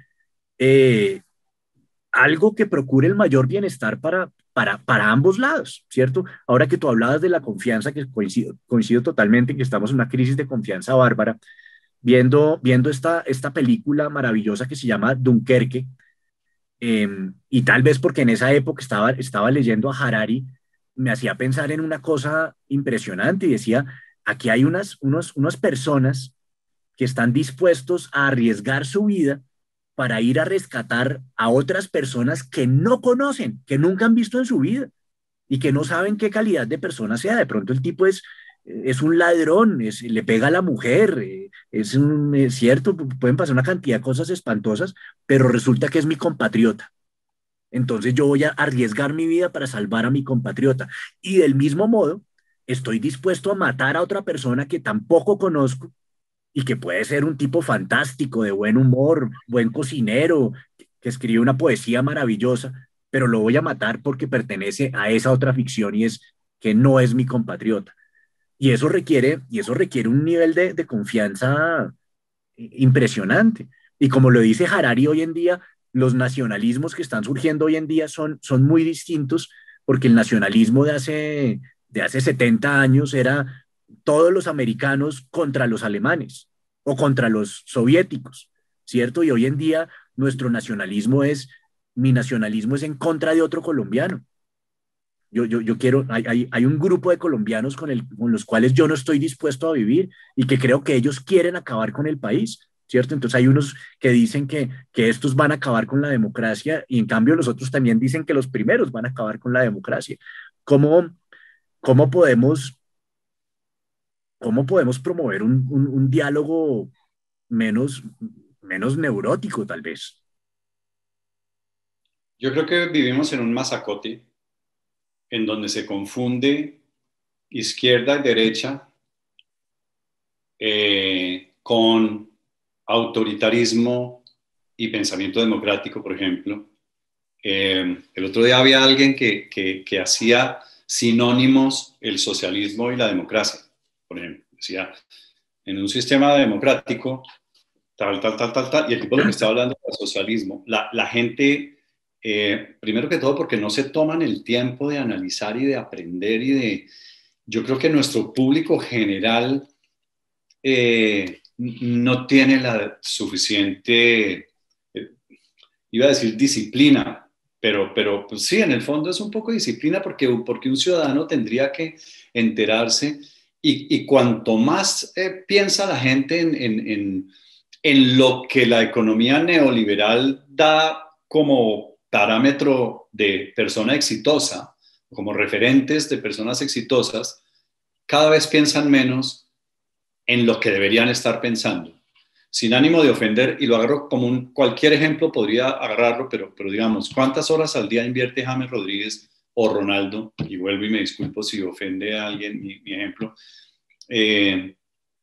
eh, algo que procure el mayor bienestar para, para, para ambos lados, ¿cierto? Ahora que tú hablabas de la confianza, que coincido, coincido totalmente en que estamos en una crisis de confianza bárbara, viendo, viendo esta, esta película maravillosa que se llama Dunkerque, eh, y tal vez porque en esa época estaba, estaba leyendo a Harari, me hacía pensar en una cosa impresionante y decía, aquí hay unas, unos, unas personas que están dispuestos a arriesgar su vida para ir a rescatar a otras personas que no conocen, que nunca han visto en su vida y que no saben qué calidad de persona sea. De pronto el tipo es, es un ladrón, es, le pega a la mujer, eh, es, un, es cierto, pueden pasar una cantidad de cosas espantosas, pero resulta que es mi compatriota. Entonces yo voy a arriesgar mi vida para salvar a mi compatriota. Y del mismo modo, estoy dispuesto a matar a otra persona que tampoco conozco y que puede ser un tipo fantástico, de buen humor, buen cocinero, que escribe una poesía maravillosa, pero lo voy a matar porque pertenece a esa otra ficción y es que no es mi compatriota. Y eso requiere, y eso requiere un nivel de, de confianza impresionante. Y como lo dice Harari hoy en día, los nacionalismos que están surgiendo hoy en día son, son muy distintos porque el nacionalismo de hace, de hace setenta años era todos los americanos contra los alemanes o contra los soviéticos, ¿cierto? Y hoy en día nuestro nacionalismo es, mi nacionalismo es en contra de otro colombiano. Yo, yo, yo quiero, hay, hay, hay un grupo de colombianos con, el, con los cuales yo no estoy dispuesto a vivir y que creo que ellos quieren acabar con el país, ¿cierto? Entonces hay unos que dicen que, que estos van a acabar con la democracia y en cambio los otros también dicen que los primeros van a acabar con la democracia. ¿Cómo, cómo podemos, cómo podemos promover un, un, un diálogo menos, menos neurótico, tal vez? Yo creo que vivimos en un masacote en donde se confunde izquierda y derecha eh, con autoritarismo y pensamiento democrático, por ejemplo. Eh, el otro día había alguien que, que, que hacía sinónimos el socialismo y la democracia, por ejemplo. Decía, en un sistema democrático, tal, tal, tal, tal, tal, y el tipo lo que estaba hablando era socialismo. La, la gente, eh, primero que todo, porque no se toman el tiempo de analizar y de aprender y de... Yo creo que nuestro público general eh, no tiene la suficiente, eh, iba a decir disciplina, pero, pero pues sí, en el fondo es un poco disciplina porque, porque un ciudadano tendría que enterarse y, y cuanto más eh, piensa la gente en, en, en, en lo que la economía neoliberal da como parámetro de persona exitosa, como referentes de personas exitosas, cada vez piensan menos en lo que deberían estar pensando. Sin ánimo de ofender, y lo agarro como un, cualquier ejemplo podría agarrarlo, pero, pero digamos, ¿cuántas horas al día invierte James Rodríguez o Ronaldo? Y vuelvo y me disculpo si ofende a alguien mi, mi ejemplo. Eh,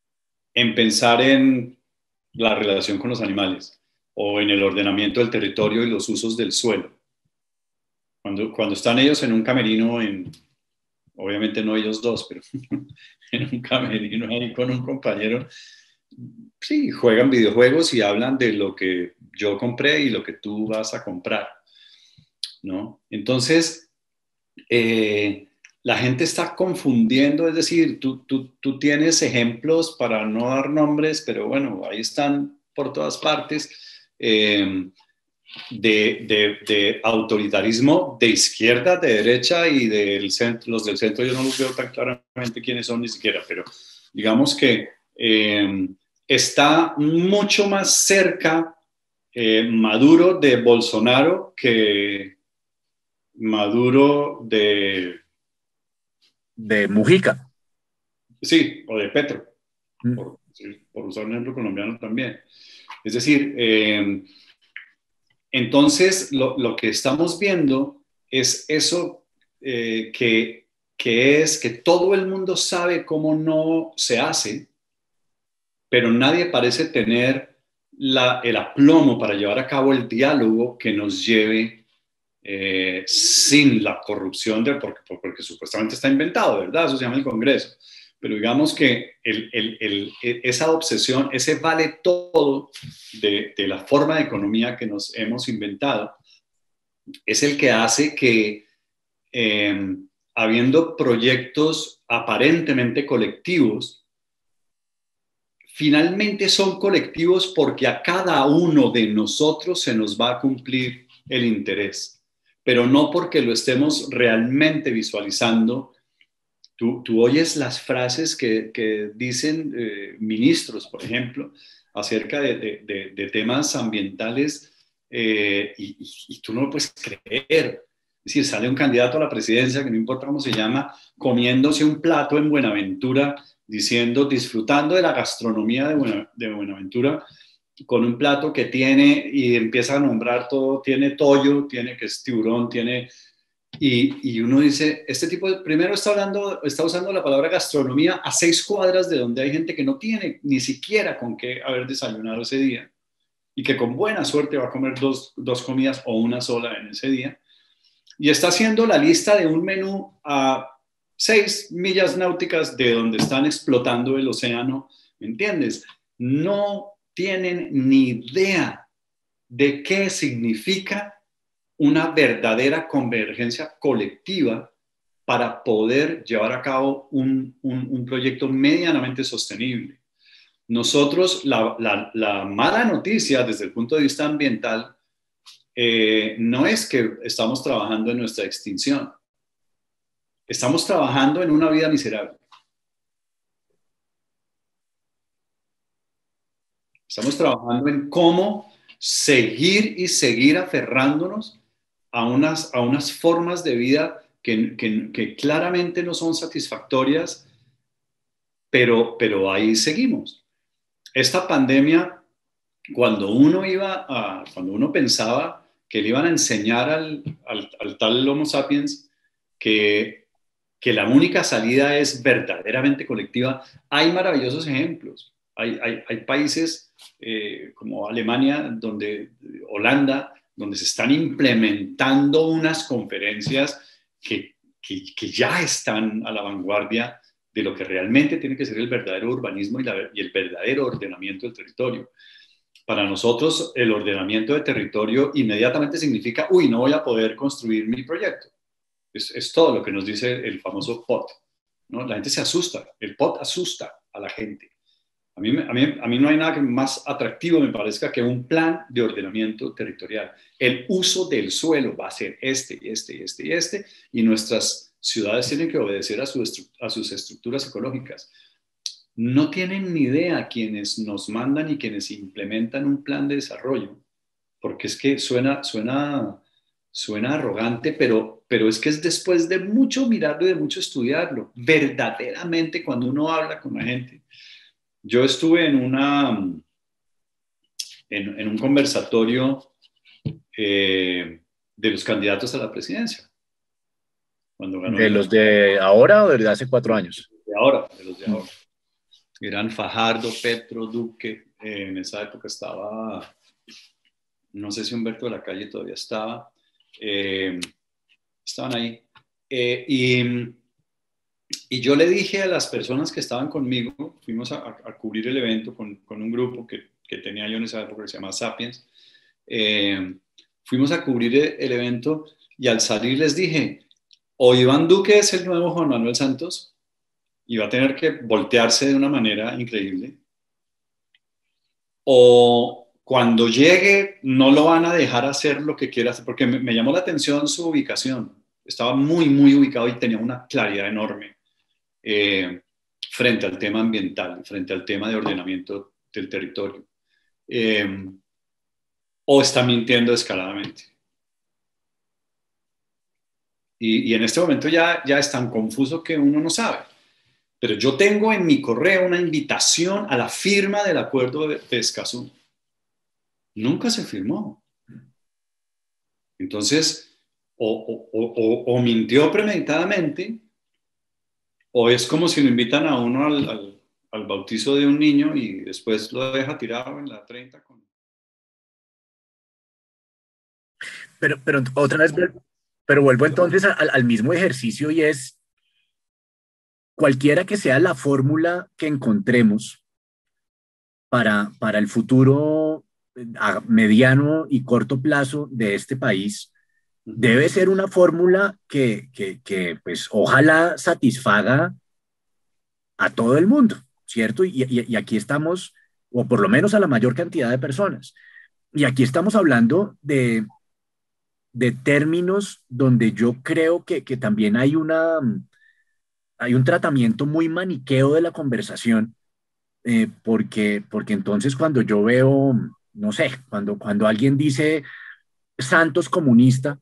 en pensar en la relación con los animales o en el ordenamiento del territorio y los usos del suelo. Cuando, cuando están ellos en un camerino, en, obviamente no ellos dos, pero en un camerino ahí con un compañero, sí, juegan videojuegos y hablan de lo que yo compré y lo que tú vas a comprar, ¿no? Entonces, eh, la gente está confundiendo, es decir, tú, tú, tú tienes ejemplos para no dar nombres, pero bueno, ahí están por todas partes, eh, de, de, de autoritarismo de izquierda, de derecha y del centro. Los del centro yo no los veo tan claramente quiénes son ni siquiera, pero digamos que eh, está mucho más cerca eh, Maduro de Bolsonaro que Maduro de... De Mujica. Sí, o de Petro, Mm. por, por usar un ejemplo colombiano también. Es decir, eh, entonces lo, lo que estamos viendo es eso eh, que, que es que todo el mundo sabe cómo no se hace, pero nadie parece tener la, el aplomo para llevar a cabo el diálogo que nos lleve eh, sin la corrupción, de, porque, porque supuestamente está inventado, ¿verdad? Eso se llama el Congreso. Pero digamos que el, el, el, esa obsesión, ese vale todo de, de la forma de economía que nos hemos inventado, es el que hace que, eh, habiendo proyectos aparentemente colectivos, finalmente son colectivos porque a cada uno de nosotros se nos va a cumplir el interés, pero no porque lo estemos realmente visualizando. Tú, tú oyes las frases que, que dicen eh, ministros, por ejemplo, acerca de, de, de, de temas ambientales eh, y, y, y tú no lo puedes creer. Es decir, sale un candidato a la presidencia, que no importa cómo se llama, comiéndose un plato en Buenaventura, diciendo, disfrutando de la gastronomía de, Buena, de Buenaventura, con un plato que tiene, y empieza a nombrar todo, tiene toyo, tiene que es tiburón, tiene... Y, y uno dice, este tipo, de, primero está, hablando, está usando la palabra gastronomía a seis cuadras de donde hay gente que no tiene ni siquiera con qué haber desayunado ese día y que con buena suerte va a comer dos, dos comidas o una sola en ese día. Y está haciendo la lista de un menú a seis millas náuticas de donde están explotando el océano, ¿me entiendes? No tienen ni idea de qué significa una verdadera convergencia colectiva para poder llevar a cabo un, un, un proyecto medianamente sostenible. Nosotros, la, la, la mala noticia desde el punto de vista ambiental eh, no es que estamos trabajando en nuestra extinción, estamos trabajando en una vida miserable. Estamos trabajando en cómo seguir y seguir aferrándonos a unas, a unas formas de vida que, que, que claramente no son satisfactorias, pero, pero ahí seguimos. Esta pandemia, cuando uno iba a, cuando uno pensaba que le iban a enseñar al, al, al tal Homo sapiens que, que la única salida es verdaderamente colectiva, hay maravillosos ejemplos. Hay, hay, hay países eh, como Alemania, donde, Holanda, donde se están implementando unas conferencias que, que, que ya están a la vanguardia de lo que realmente tiene que ser el verdadero urbanismo y, la, y el verdadero ordenamiento del territorio. Para nosotros, el ordenamiento de territorio inmediatamente significa, uy, no voy a poder construir mi proyecto. Es, es todo lo que nos dice el famoso P O T, ¿no? La gente se asusta, el P O T asusta a la gente. A mí, a, mí, a mí no hay nada que más atractivo, me parezca, que un plan de ordenamiento territorial. El uso del suelo va a ser este, este, este y este, y nuestras ciudades tienen que obedecer a, su a sus estructuras ecológicas. No tienen ni idea quienes nos mandan y quienes implementan un plan de desarrollo, porque es que suena, suena, suena arrogante, pero, pero es que es después de mucho mirarlo y de mucho estudiarlo. Verdaderamente, cuando uno habla con la gente. Yo estuve en, una, en, en un conversatorio eh, de los candidatos a la presidencia. Cuando ganó ¿De los de ahora o de hace cuatro años? De ahora, de los de ahora. Eran Fajardo, Petro, Duque. Eh, en esa época estaba, no sé si Humberto de la Calle todavía estaba. Eh, estaban ahí. Eh, y, y yo le dije a las personas que estaban conmigo, fuimos a, a cubrir el evento con, con un grupo que, que tenía yo en esa época que se llama Sapiens. Eh, fuimos a cubrir el, el evento y al salir les dije, o Iván Duque es el nuevo Juan Manuel Santos y va a tener que voltearse de una manera increíble, o cuando llegue no lo van a dejar hacer lo que quiera hacer, porque me, me llamó la atención su ubicación. Estaba muy, muy ubicado y tenía una claridad enorme eh, frente al tema ambiental, frente al tema de ordenamiento del territorio. Eh, o está mintiendo descaradamente. Y, y en este momento ya, ya es tan confuso que uno no sabe. Pero yo tengo en mi correo una invitación a la firma del acuerdo de, de Escazú. Nunca se firmó. Entonces, o, o, o, o mintió premeditadamente, o es como si lo invitan a uno al, al, al bautizo de un niño y después lo deja tirado en la treinta. Con... Pero, pero otra vez, pero vuelvo entonces al, al mismo ejercicio y es, cualquiera que sea la fórmula que encontremos para, para el futuro a mediano y corto plazo de este país, debe ser una fórmula que, que, que pues ojalá satisfaga a todo el mundo, ¿cierto? Y, y, y aquí estamos, o por lo menos a la mayor cantidad de personas. Y aquí estamos hablando de, de términos donde yo creo que, que también hay, una, hay un tratamiento muy maniqueo de la conversación, eh, porque, porque entonces cuando yo veo, no sé, cuando, cuando alguien dice Santos comunista,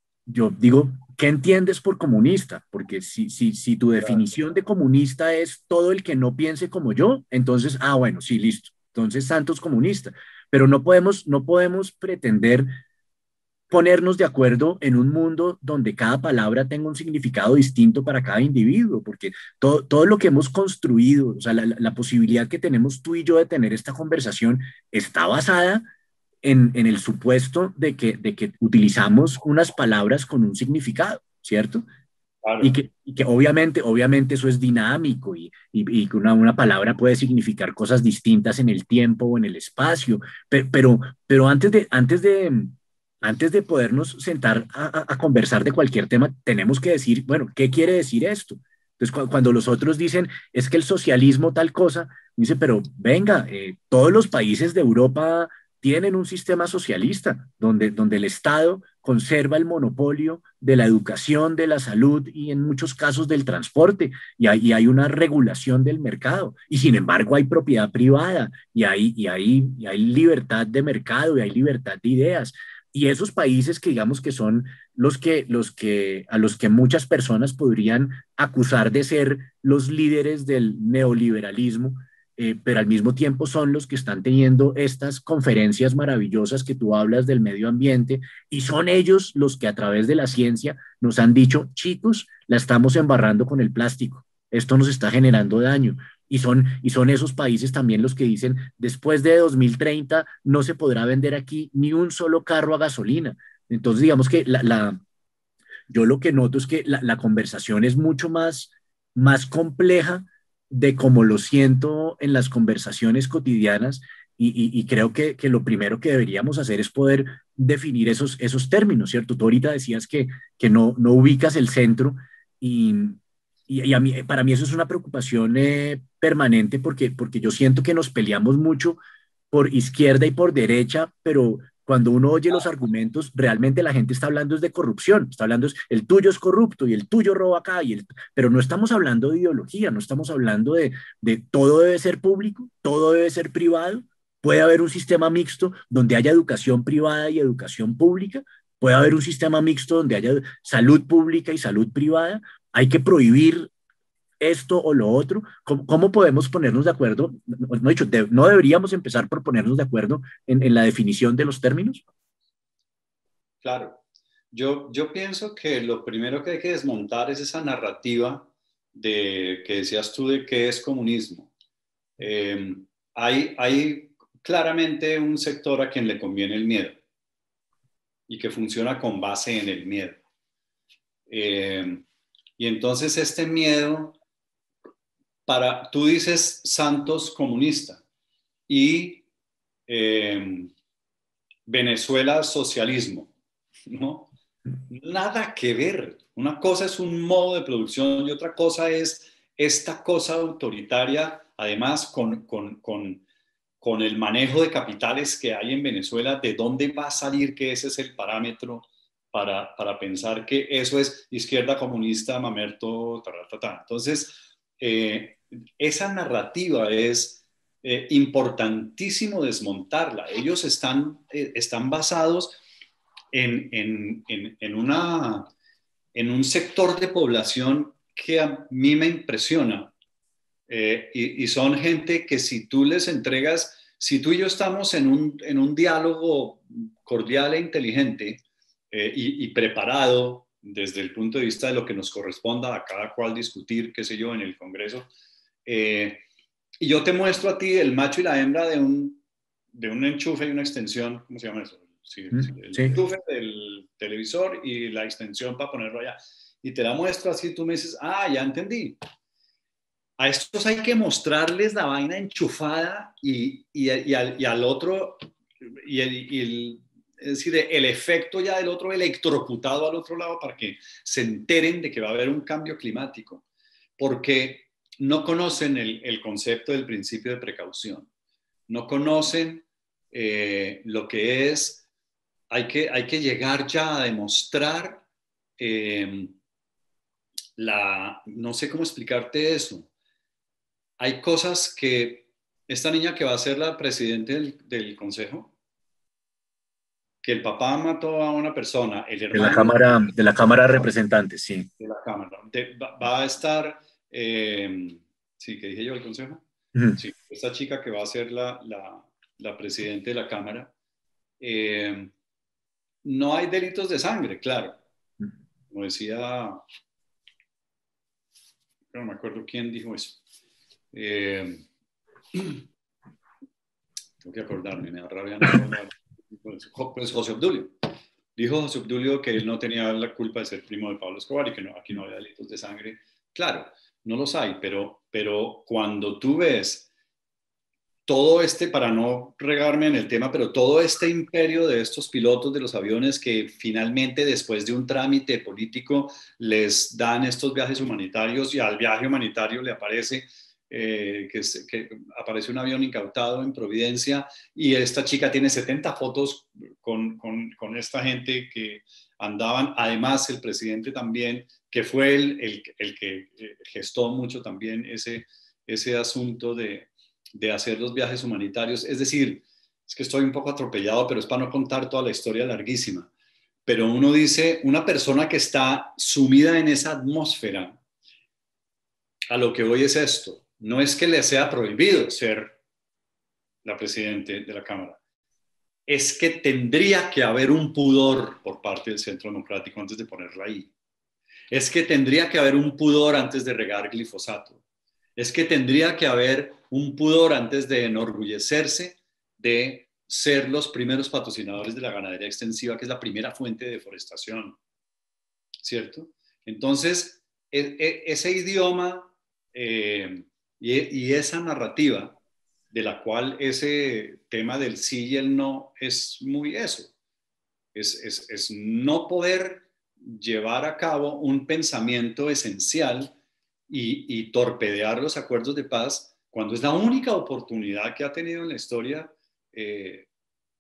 yo digo, ¿qué entiendes por comunista? Porque si, si, si tu definición de comunista es todo el que no piense como yo, entonces, ah, bueno, sí, listo. Entonces Santos comunista. Pero no podemos, no podemos pretender ponernos de acuerdo en un mundo donde cada palabra tenga un significado distinto para cada individuo, porque todo, todo lo que hemos construido, o sea, la, la posibilidad que tenemos tú y yo de tener esta conversación está basada en, en el supuesto de que, de que utilizamos unas palabras con un significado, ¿cierto? Claro. Y que, y que obviamente, obviamente eso es dinámico y, y, y que una, una palabra puede significar cosas distintas en el tiempo o en el espacio, pero, pero, pero antes, de, antes, de, antes de podernos sentar a, a, conversar de cualquier tema, tenemos que decir, bueno, ¿qué quiere decir esto? Entonces, cu cuando los otros dicen, es que el socialismo tal cosa, dice, pero venga, eh, todos los países de Europa tienen un sistema socialista donde, donde el Estado conserva el monopolio de la educación, de la salud y en muchos casos del transporte, y hay, y hay una regulación del mercado, y sin embargo hay propiedad privada, y hay, y, hay, y hay libertad de mercado, y hay libertad de ideas. Y esos países que digamos que son los que, los que, a los que muchas personas podrían acusar de ser los líderes del neoliberalismo, eh, pero al mismo tiempo son los que están teniendo estas conferencias maravillosas que tú hablas del medio ambiente, y son ellos los que a través de la ciencia nos han dicho, chicos, la estamos embarrando con el plástico, esto nos está generando daño. Y son, y son esos países también los que dicen, después de dos mil treinta no se podrá vender aquí ni un solo carro a gasolina. Entonces, digamos que la, la, yo lo que noto es que la, la conversación es mucho más, más compleja de como lo siento en las conversaciones cotidianas, y, y, y creo que, que, lo primero que deberíamos hacer es poder definir esos, esos términos, ¿cierto? Tú ahorita decías que, que no, no ubicas el centro, y, y, y a mí, para mí eso es una preocupación eh, permanente, porque, porque yo siento que nos peleamos mucho por izquierda y por derecha, pero cuando uno oye los argumentos, realmente la gente está hablando es de corrupción, está hablando es el tuyo es corrupto y el tuyo roba acá, y el, pero no estamos hablando de ideología, no estamos hablando de, de todo debe ser público, todo debe ser privado, puede haber un sistema mixto donde haya educación privada y educación pública, puede haber un sistema mixto donde haya salud pública y salud privada, hay que prohibir esto o lo otro. ¿Cómo, cómo podemos ponernos de acuerdo? No, no, dicho, de, no deberíamos empezar por ponernos de acuerdo en, en la definición de los términos. Claro, yo, yo pienso que lo primero que hay que desmontar es esa narrativa de que decías tú de qué es comunismo. Eh, hay, hay claramente un sector a quien le conviene el miedo y que funciona con base en el miedo. Eh, y entonces este miedo, para, tú dices Santos comunista y eh, Venezuela socialismo, ¿no? Nada que ver. Una cosa es un modo de producción y otra cosa es esta cosa autoritaria, además con, con, con, con el manejo de capitales que hay en Venezuela, ¿de dónde va a salir que ese es el parámetro para, para pensar que eso es izquierda comunista, mamerto, ta, ta, ta? Entonces, eh, esa narrativa es eh, importantísimo desmontarla. Ellos están, eh, están basados en, en, en, en, una, en un sector de población que a mí me impresiona. Eh, y, y son gente que si tú les entregas, si tú y yo estamos en un, en un diálogo cordial e inteligente eh, y, y preparado desde el punto de vista de lo que nos corresponda a cada cual discutir, qué sé yo, en el Congreso, eh, y yo te muestro a ti el macho y la hembra de un, de un enchufe y una extensión, ¿cómo se llama eso? Sí, Mm, el sí. enchufe del televisor y la extensión para ponerlo allá. Y te la muestro así, tú me dices, ah, ya entendí. A estos hay que mostrarles la vaina enchufada y, y, y, al, y al otro, y el, y el, es decir, el efecto ya del otro electrocutado al otro lado para que se enteren de que va a haber un cambio climático, porque no conocen el, el concepto del principio de precaución, no conocen eh, lo que es, hay que, hay que llegar ya a demostrar eh, la, no sé cómo explicarte eso. Hay cosas que esta niña que va a ser la presidenta del, del consejo, que el papá mató a una persona, el De la hermano Cámara, de la Cámara de Representantes, sí. de la Cámara, de, va, va, a estar, eh, sí, que dije yo el consejo, Mm. sí, esta chica que va a ser la, la, la presidenta de la Cámara, eh, no hay delitos de sangre, claro, como decía, no me acuerdo quién dijo eso. Eh, tengo que acordarme, me da rabia no acordar. Pues José Obdulio. Dijo José Obdulio que él no tenía la culpa de ser primo de Pablo Escobar y que no, aquí no había delitos de sangre. Claro, no los hay, pero, pero cuando tú ves todo este, para no regarme en el tema, pero todo este imperio de estos pilotos de los aviones que finalmente después de un trámite político les dan estos viajes humanitarios y al viaje humanitario le aparece eh, que, que aparece un avión incautado en Providencia y esta chica tiene setenta fotos con, con, con esta gente que andaban, además el presidente también, que fue el, el, el que gestó mucho también ese, ese asunto de de hacer los viajes humanitarios. Es decir, es que estoy un poco atropellado, pero es para no contar toda la historia larguísima. Pero uno dice, una persona que está sumida en esa atmósfera, a lo que voy es esto, no es que le sea prohibido ser la presidenta de la Cámara, es que tendría que haber un pudor por parte del Centro Democrático antes de ponerla ahí. Es que tendría que haber un pudor antes de regar glifosato. Es que tendría que haber un pudor antes de enorgullecerse de ser los primeros patrocinadores de la ganadería extensiva, que es la primera fuente de deforestación, ¿cierto? Entonces, e, e, ese idioma eh, y, y esa narrativa de la cual ese tema del sí y el no es muy eso, es, es, es no poder llevar a cabo un pensamiento esencial y, y torpedear los acuerdos de paz cuando es la única oportunidad que ha tenido en la historia, eh,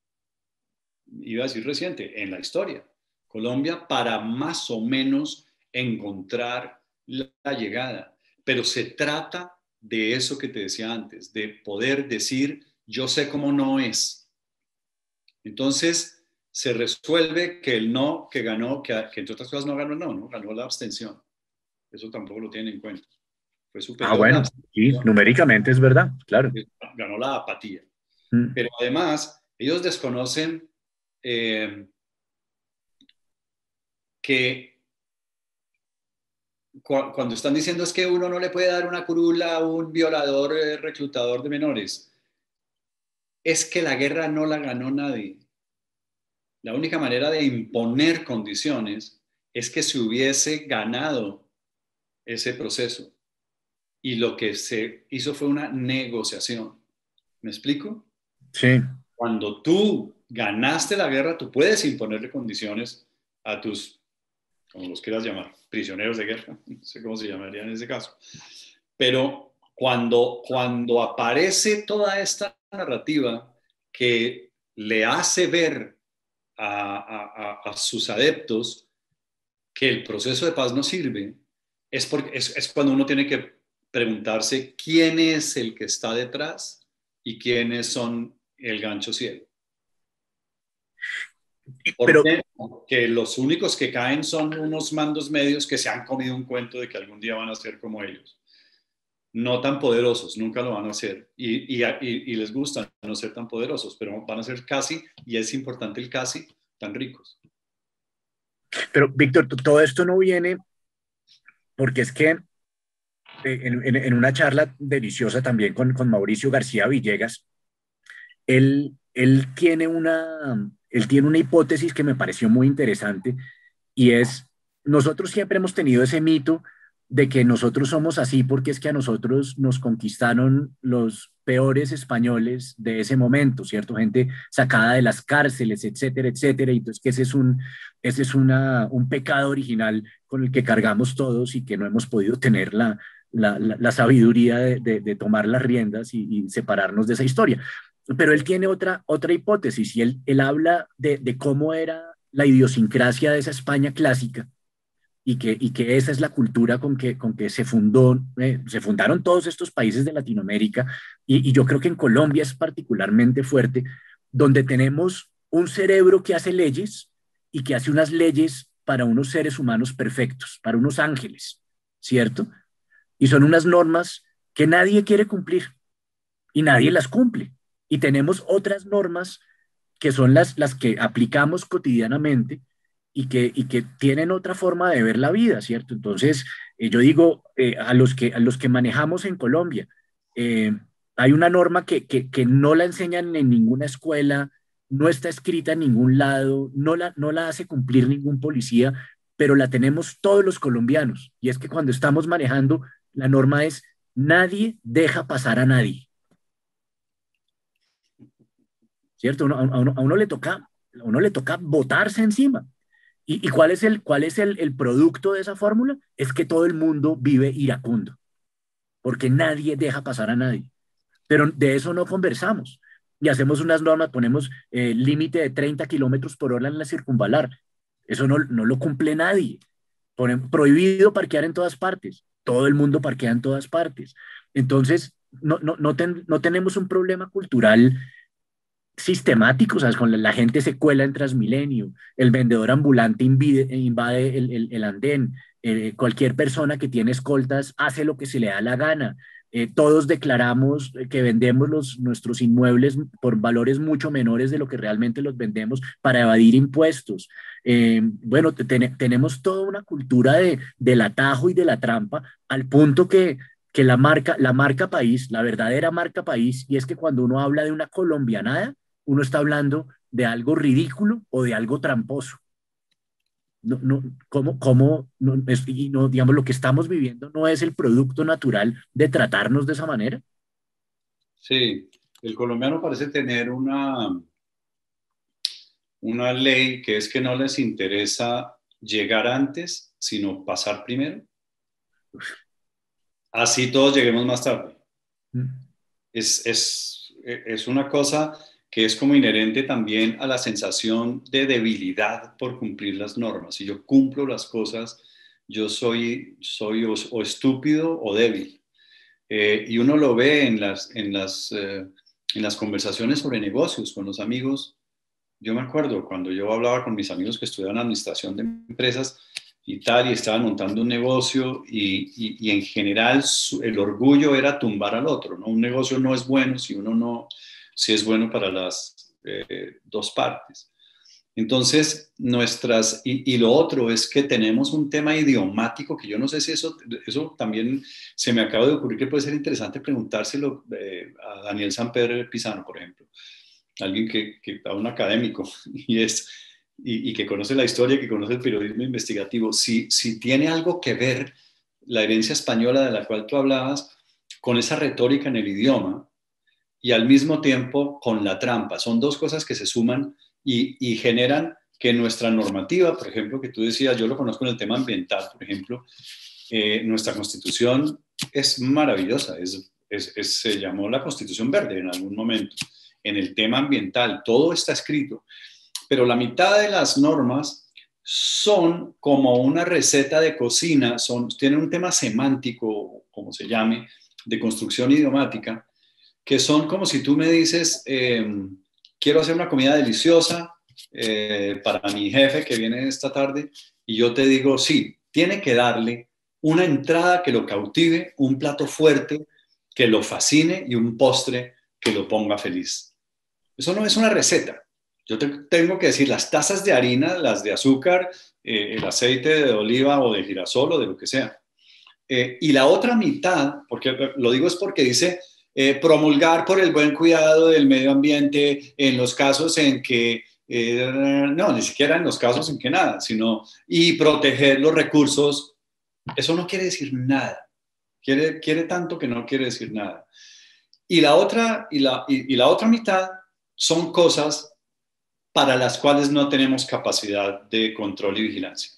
iba a decir reciente, en la historia, Colombia para más o menos encontrar la, la llegada. Pero se trata de eso que te decía antes, de poder decir, yo sé cómo no es. Entonces, se resuelve que el no que ganó, que, que entre otras cosas no ganó el no, ¿no? Ganó la abstención. Eso tampoco lo tienen en cuenta. Fue Ah, superior la bueno, sí, abstención, numéricamente es verdad, claro. ganó la apatía. Mm. Pero además, ellos desconocen eh, que cu cuando están diciendo es que uno no le puede dar una curula a un violador, eh, reclutador de menores, es que la guerra no la ganó nadie. La única manera de imponer condiciones es que se hubiese ganado ese proceso. Y lo que se hizo fue una negociación. ¿Me explico? Sí. Cuando tú ganaste la guerra, tú puedes imponerle condiciones a tus, como los quieras llamar, prisioneros de guerra, no sé cómo se llamaría en ese caso. Pero cuando, cuando aparece toda esta narrativa que le hace ver a, a, a sus adeptos que el proceso de paz no sirve, es, porque, es, es cuando uno tiene que preguntarse quién es el que está detrás y quiénes son el gancho ciego. ¿Por Pero, qué? Porque los únicos que caen son unos mandos medios que se han comido un cuento de que algún día van a ser como ellos. No tan poderosos, nunca lo van a hacer. Y, y, y, y les gusta no ser tan poderosos, pero van a ser casi, y es importante el casi, tan ricos. pero Víctor, todo esto no viene porque es que en, en, en una charla deliciosa también con, con Mauricio García Villegas, él, él, tiene una, él tiene una hipótesis que me pareció muy interesante y es, nosotros siempre hemos tenido ese mito de que nosotros somos así porque es que a nosotros nos conquistaron los peores españoles de ese momento, ¿cierto? Gente sacada de las cárceles, etcétera, etcétera, y entonces que ese es un, ese es una, un pecado original con el que cargamos todos y que no hemos podido tener la, la, la, la sabiduría de, de, de, tomar las riendas y, y separarnos de esa historia. Pero él tiene otra, otra hipótesis y él, él habla de, de cómo era la idiosincrasia de esa España clásica y que, y que esa es la cultura con que, con que se, fundó, eh, se fundaron todos estos países de Latinoamérica y, y yo creo que en Colombia es particularmente fuerte, donde tenemos un cerebro que hace leyes y que hace unas leyes para unos seres humanos perfectos, para unos ángeles, ¿cierto? Y son unas normas que nadie quiere cumplir y nadie las cumple. Y tenemos otras normas que son las, las que aplicamos cotidianamente y que, y que tienen otra forma de ver la vida, ¿cierto? Entonces, eh, yo digo, eh, a, los que, a los que manejamos en Colombia, eh, hay una norma que, que, que no la enseñan en ninguna escuela, no está escrita en ningún lado, no la, no la hace cumplir ningún policía, pero la tenemos todos los colombianos. Y es que cuando estamos manejando, la norma es, nadie deja pasar a nadie. ¿Cierto? A uno, a uno, a uno le toca, a uno le toca botarse encima. ¿Y, y cuál es, el, cuál es el, el producto de esa fórmula? Es que todo el mundo vive iracundo, porque nadie deja pasar a nadie. Pero de eso no conversamos. Y hacemos unas normas, ponemos eh, límite de treinta kilómetros por hora en la circunvalar. Eso no, no lo cumple nadie. Ponen, prohibido parquear en todas partes. Todo el mundo parquea en todas partes. Entonces, no, no, no, ten, no tenemos un problema cultural sistemáticos, ¿sabes? Con la, la gente se cuela en Transmilenio, el vendedor ambulante invade, invade el, el, el andén, eh, cualquier persona que tiene escoltas hace lo que se le da la gana. Eh, todos declaramos que vendemos los, nuestros inmuebles por valores mucho menores de lo que realmente los vendemos para evadir impuestos. Eh, bueno, ten, tenemos toda una cultura de, del atajo y de la trampa al punto que que la marca, la marca país, la verdadera marca país, y es que cuando uno habla de una colombianada, uno está hablando de algo ridículo o de algo tramposo. No, no, ¿cómo, cómo, no, es, y no, digamos, lo que estamos viviendo no es el producto natural de tratarnos de esa manera? Sí, el colombiano parece tener una, una ley que es que no les interesa llegar antes, sino pasar primero. Así todos lleguemos más tarde. Mm. Es, es, es una cosa que es como inherente también a la sensación de debilidad por cumplir las normas. Si yo cumplo las cosas, yo soy, soy o, o estúpido o débil. Eh, y uno lo ve en las, en, las, eh, en las conversaciones sobre negocios con los amigos. Yo me acuerdo cuando yo hablaba con mis amigos que estudiaban administración de empresas y tal, y estaban montando un negocio y, y, y en general su, el orgullo era tumbar al otro, ¿no? Un negocio no es bueno si uno no, si es bueno para las eh, dos partes. Entonces, nuestras, y, y lo otro es que tenemos un tema idiomático que yo no sé si eso, eso también se me acaba de ocurrir que puede ser interesante preguntárselo eh, a Daniel Samper Pisano, por ejemplo, alguien que, que a un académico y, es, y, y que conoce la historia, que conoce el periodismo investigativo, si, si tiene algo que ver la herencia española de la cual tú hablabas con esa retórica en el idioma y al mismo tiempo con la trampa. Son dos cosas que se suman y, y generan que nuestra normativa, por ejemplo, que tú decías, yo lo conozco en el tema ambiental, por ejemplo, eh, nuestra constitución es maravillosa, es, es, es, se llamó la Constitución Verde en algún momento. En el tema ambiental, todo está escrito, pero la mitad de las normas son como una receta de cocina, son, tienen un tema semántico, como se llame, de construcción idiomática, que son como si tú me dices, eh, quiero hacer una comida deliciosa eh, para mi jefe que viene esta tarde, y yo te digo, sí, tiene que darle una entrada que lo cautive, un plato fuerte que lo fascine y un postre que lo ponga feliz. Eso no es una receta. Yo te tengo que decir las tazas de harina, las de azúcar, eh, el aceite de oliva o de girasol o de lo que sea. Eh, y la otra mitad, porque lo digo es porque dice eh, promulgar por el buen cuidado del medio ambiente en los casos en que, eh, no, ni siquiera en los casos en que nada, sino y proteger los recursos. Eso no quiere decir nada. Quiere, quiere tanto que no quiere decir nada. Y la otra, y la, y, y la otra mitad son cosas para las cuales no tenemos capacidad de control y vigilancia.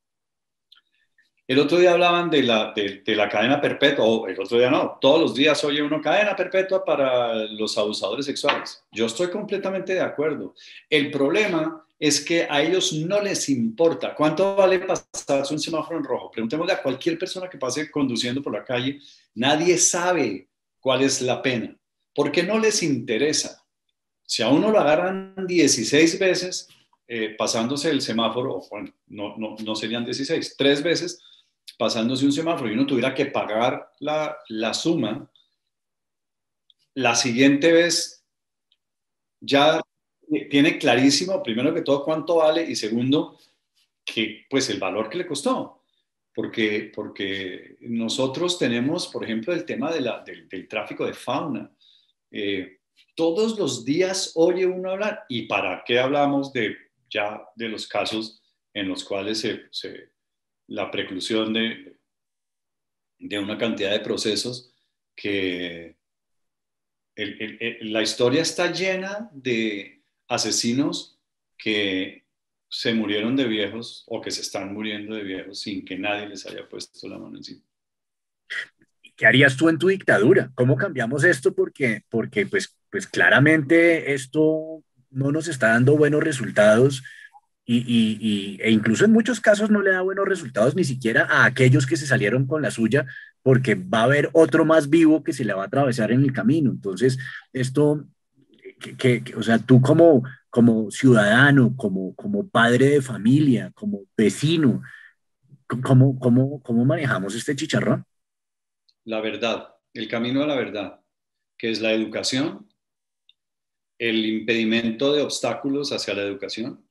El otro día hablaban de la, de, de la cadena perpetua, o el otro día no, todos los días oye uno cadena perpetua para los abusadores sexuales. Yo estoy completamente de acuerdo. El problema es que a ellos no les importa. ¿Cuánto vale pasarse un semáforo en rojo? Preguntémosle a cualquier persona que pase conduciendo por la calle. Nadie sabe cuál es la pena, porque no les interesa. Si a uno lo agarran dieciséis veces eh, pasándose el semáforo, o bueno, no, no, no serían dieciséis, tres veces pasándose un semáforo y uno tuviera que pagar la, la suma, la siguiente vez ya tiene clarísimo, primero que todo, cuánto vale y segundo, que, pues el valor que le costó. Porque, porque nosotros tenemos, por ejemplo, el tema de la, del, del tráfico de fauna. Eh, todos los días oye uno hablar. ¿Y para qué hablamos de, ya de los casos en los cuales se, se, la preclusión de, de una cantidad de procesos que el, el, el, la historia está llena de asesinos que se murieron de viejos o que se están muriendo de viejos sin que nadie les haya puesto la mano encima. ¿Qué harías tú en tu dictadura? ¿Cómo cambiamos esto? Porque, porque pues, pues claramente esto no nos está dando buenos resultados y, y, y, e incluso en muchos casos no le da buenos resultados ni siquiera a aquellos que se salieron con la suya, porque va a haber otro más vivo que se le va a atravesar en el camino. Entonces, esto, que, que, que, o sea, tú como, como ciudadano, como, como padre de familia, como vecino, ¿cómo, cómo, cómo manejamos este chicharrón? La verdad, el camino a la verdad, que es la educación, el impedimento de obstáculos hacia la educación,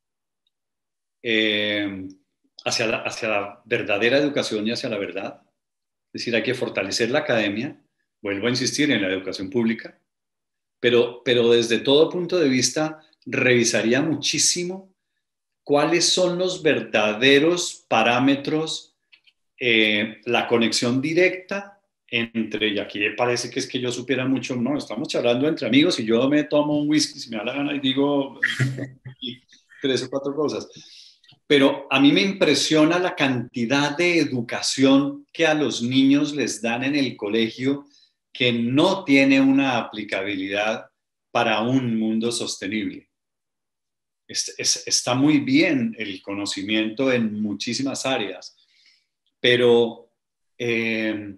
eh, hacia, la, hacia la verdadera educación y hacia la verdad. Es decir, hay que fortalecer la academia, vuelvo a insistir en la educación pública, pero, pero desde todo punto de vista revisaría muchísimo cuáles son los verdaderos parámetros, eh, la conexión directa entre, y aquí parece que es que yo supiera mucho, no, estamos charlando entre amigos y yo me tomo un whisky si me da la gana y digo y tres o cuatro cosas. Pero a mí me impresiona la cantidad de educación que a los niños les dan en el colegio que no tiene una aplicabilidad para un mundo sostenible. Es, es, está muy bien el conocimiento en muchísimas áreas, pero eh,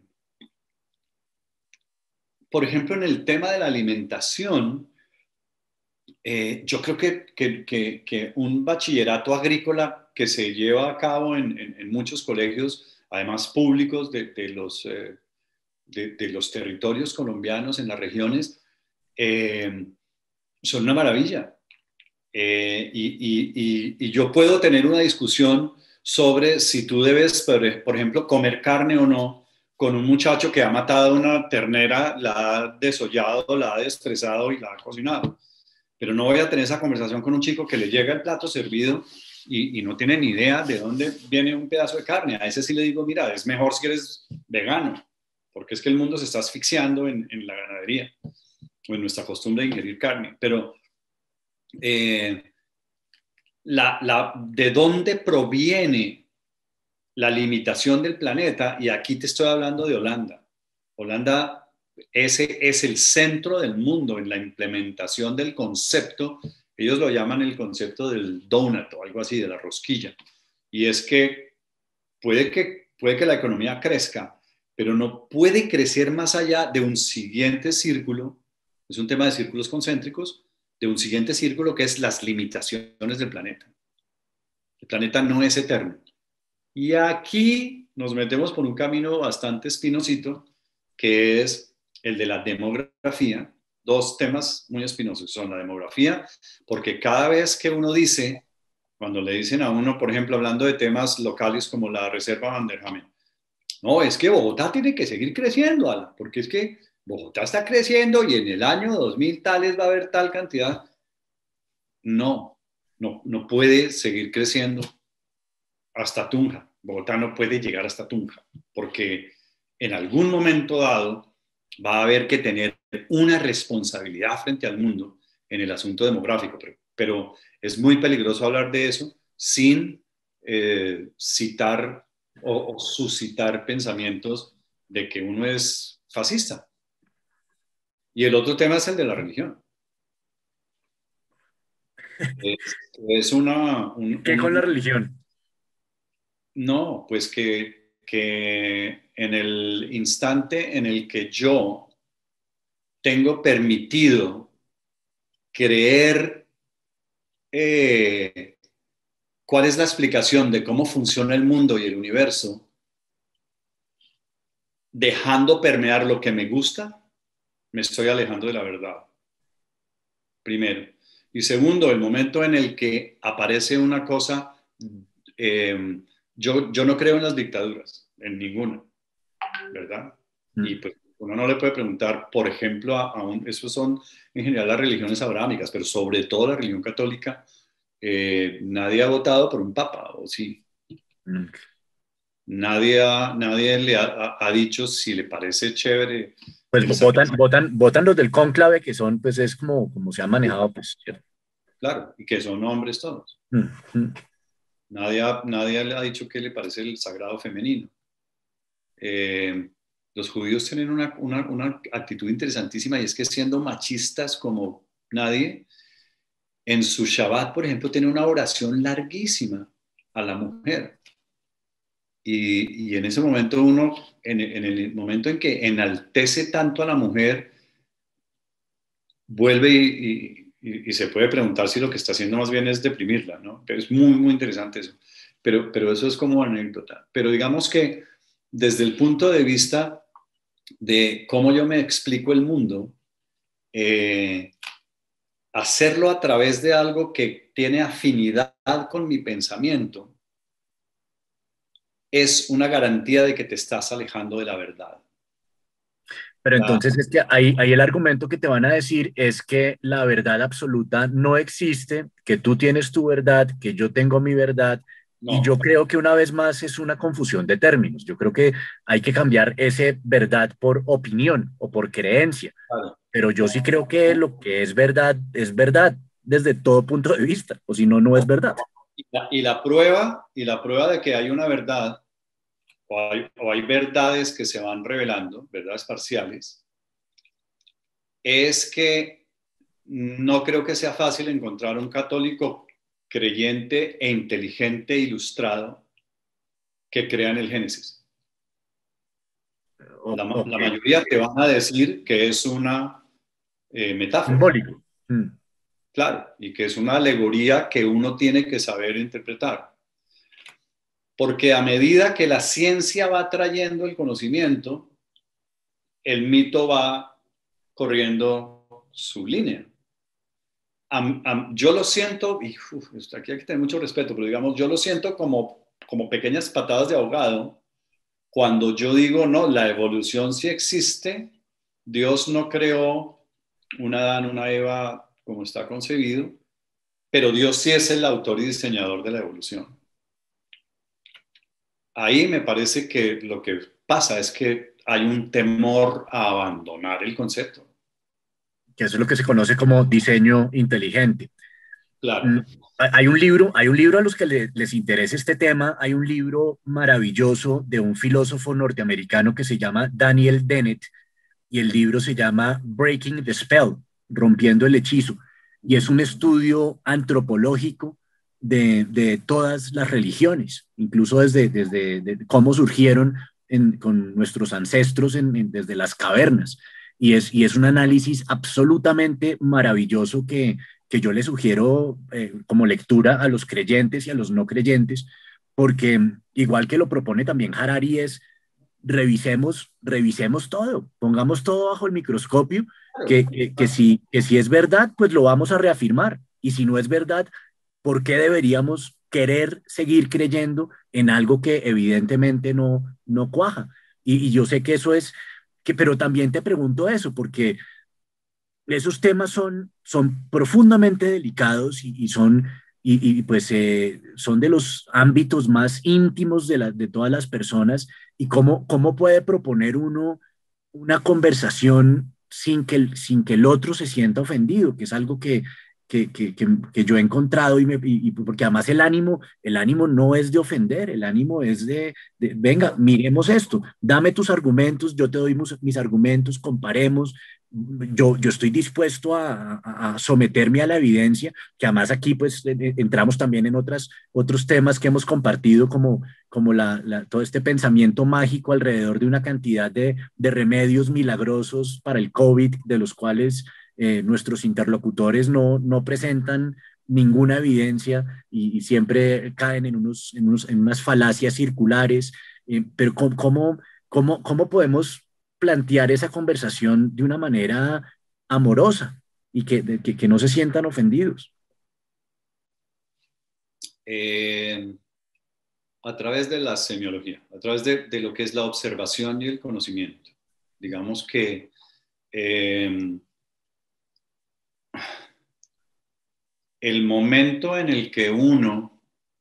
por ejemplo, en el tema de la alimentación, eh, yo creo que, que, que, que, un bachillerato agrícola que se lleva a cabo en, en, en muchos colegios, además públicos de, de, los, eh, de, de los territorios colombianos en las regiones, eh, son una maravilla. Eh, y, y, y, y yo puedo tener una discusión sobre si tú debes, por, por ejemplo, comer carne o no con un muchacho que ha matado una ternera, la ha desollado, la ha destrezado y la ha cocinado. Pero no voy a tener esa conversación con un chico que le llega el plato servido y, y no tiene ni idea de dónde viene un pedazo de carne. A ese sí le digo, mira, es mejor si eres vegano, porque es que el mundo se está asfixiando en, en la ganadería o en nuestra costumbre de ingerir carne. Pero eh, la, la, ¿de dónde proviene la limitación del planeta? Y aquí te estoy hablando de Holanda. Holanda ese es el centro del mundo en la implementación del concepto. Ellos lo llaman el concepto del donut o algo así, de la rosquilla. Y es que puede que, puede que la economía crezca, pero no puede crecer más allá de un siguiente círculo. Es un tema de círculos concéntricos, de un siguiente círculo que es las limitaciones del planeta. El planeta no es eterno. Y aquí nos metemos por un camino bastante espinosito, que es el de la demografía. Dos temas muy espinosos son la demografía, porque cada vez que uno dice, cuando le dicen a uno, por ejemplo, hablando de temas locales como la Reserva Van der Hamen, no, es que Bogotá tiene que seguir creciendo, Alan, porque es que Bogotá está creciendo y en el año dos mil tales va a haber tal cantidad. No, no, no puede seguir creciendo hasta Tunja. Bogotá no puede llegar hasta Tunja, porque en algún momento dado va a haber que tener una responsabilidad frente al mundo en el asunto demográfico, pero, pero es muy peligroso hablar de eso sin eh, citar o, o suscitar pensamientos de que uno es fascista. Y el otro tema es el de la religión. Es, es una... Un, ¿Qué un, con la religión? No, pues que, que en el instante en el que yo tengo permitido creer eh, cuál es la explicación de cómo funciona el mundo y el universo, dejando permear lo que me gusta, me estoy alejando de la verdad. Primero. Y segundo, el momento en el que aparece una cosa, eh, yo, yo no creo en las dictaduras, en ninguna, ¿verdad? Mm. Y pues uno no le puede preguntar, por ejemplo, a, a un, esos son en general las religiones abrahámicas, pero sobre todo la religión católica, eh, nadie ha votado por un papa, ¿o sí? Mm. Nadie, ha, nadie le ha, ha dicho si le parece chévere. Pues votan, votan, votan los del cónclave, que son, pues es como, como se han manejado, pues, ¿cierto? Claro, y que son hombres todos. Mm-hmm. Nadie, ha, nadie le ha dicho que le parece el sagrado femenino. Eh, los judíos tienen una, una, una actitud interesantísima, y es que siendo machistas como nadie, en su Shabbat, por ejemplo, tienen una oración larguísima a la mujer. Y, y en ese momento uno, en, en el momento en que enaltece tanto a la mujer, vuelve y, y, y se puede preguntar si lo que está haciendo más bien es deprimirla, ¿no? Pero es muy, muy interesante eso. Pero, pero eso es como anécdota. Pero digamos que desde el punto de vista de cómo yo me explico el mundo, eh, hacerlo a través de algo que tiene afinidad con mi pensamiento es una garantía de que te estás alejando de la verdad. Pero entonces es que ahí, ahí el argumento que te van a decir es que la verdad absoluta no existe, que tú tienes tu verdad, que yo tengo mi verdad, no. Y yo creo que una vez más es una confusión de términos. Yo creo que hay que cambiar ese verdad por opinión o por creencia. Claro. Pero yo sí creo que lo que es verdad es verdad desde todo punto de vista, o si no, no es verdad. Y la, y la prueba, y la prueba de que hay una verdad, o hay, o hay verdades que se van revelando, verdades parciales, es que no creo que sea fácil encontrar un católico creyente e inteligente, e ilustrado, que crea en el Génesis. La, okay. la mayoría te van a decir que es una eh, metáfora. Simbólico. Mm. Claro, y que es una alegoría que uno tiene que saber interpretar. Porque a medida que la ciencia va trayendo el conocimiento, el mito va corriendo su línea. am, am, yo lo siento, y uf, aquí hay que tener mucho respeto, pero digamos, yo lo siento como, como pequeñas patadas de ahogado cuando yo digo, no, la evolución sí existe, Dios no creó un Adán, una Eva como está concebido, pero Dios sí es el autor y diseñador de la evolución. Ahí me parece que lo que pasa es que hay un temor a abandonar el concepto. Que eso es lo que se conoce como diseño inteligente. Claro. Mm, Hay un libro, hay un libro a los que le- les interese este tema, hay un libro maravilloso de un filósofo norteamericano que se llama Daniel Dennett, y el libro se llama Breaking the Spell, Rompiendo el Hechizo, y es un estudio antropológico de, de todas las religiones, incluso desde, desde de cómo surgieron en, con nuestros ancestros en, en, desde las cavernas. Y es, y es un análisis absolutamente maravilloso que, que yo le sugiero eh, como lectura a los creyentes y a los no creyentes, porque igual que lo propone también Harari, es revisemos, revisemos todo, pongamos todo bajo el microscopio, que, que, que, si, que si es verdad, pues lo vamos a reafirmar. Y si no es verdad, ¿por qué deberíamos querer seguir creyendo en algo que evidentemente no, no cuaja? Y, y yo sé que eso es, que, pero también te pregunto eso, porque esos temas son, son profundamente delicados y, y son, y, y pues eh, son de los ámbitos más íntimos de, la, de todas las personas. Y cómo, cómo puede proponer uno una conversación sin que el, sin que el otro se sienta ofendido, que es algo que, que, que, que, que yo he encontrado, y, me, y, y porque además el ánimo, el ánimo no es de ofender, el ánimo es de, de venga, miremos esto, dame tus argumentos, yo te doy mis, mis argumentos, comparemos. Yo, yo estoy dispuesto a, a, a, someterme a la evidencia, que además aquí pues entramos también en otras, otros temas que hemos compartido, como, como la, la, todo este pensamiento mágico alrededor de una cantidad de, de remedios milagrosos para el COVID, de los cuales eh, nuestros interlocutores no, no presentan ninguna evidencia, y, y siempre caen en, unos, en, unos, en unas falacias circulares. Eh, pero ¿cómo, cómo, cómo, cómo podemos plantear esa conversación de una manera amorosa y que, de, que, que no se sientan ofendidos? Eh, a través de la semiología, a través de, de lo que es la observación y el conocimiento. Digamos que eh, el momento en el que uno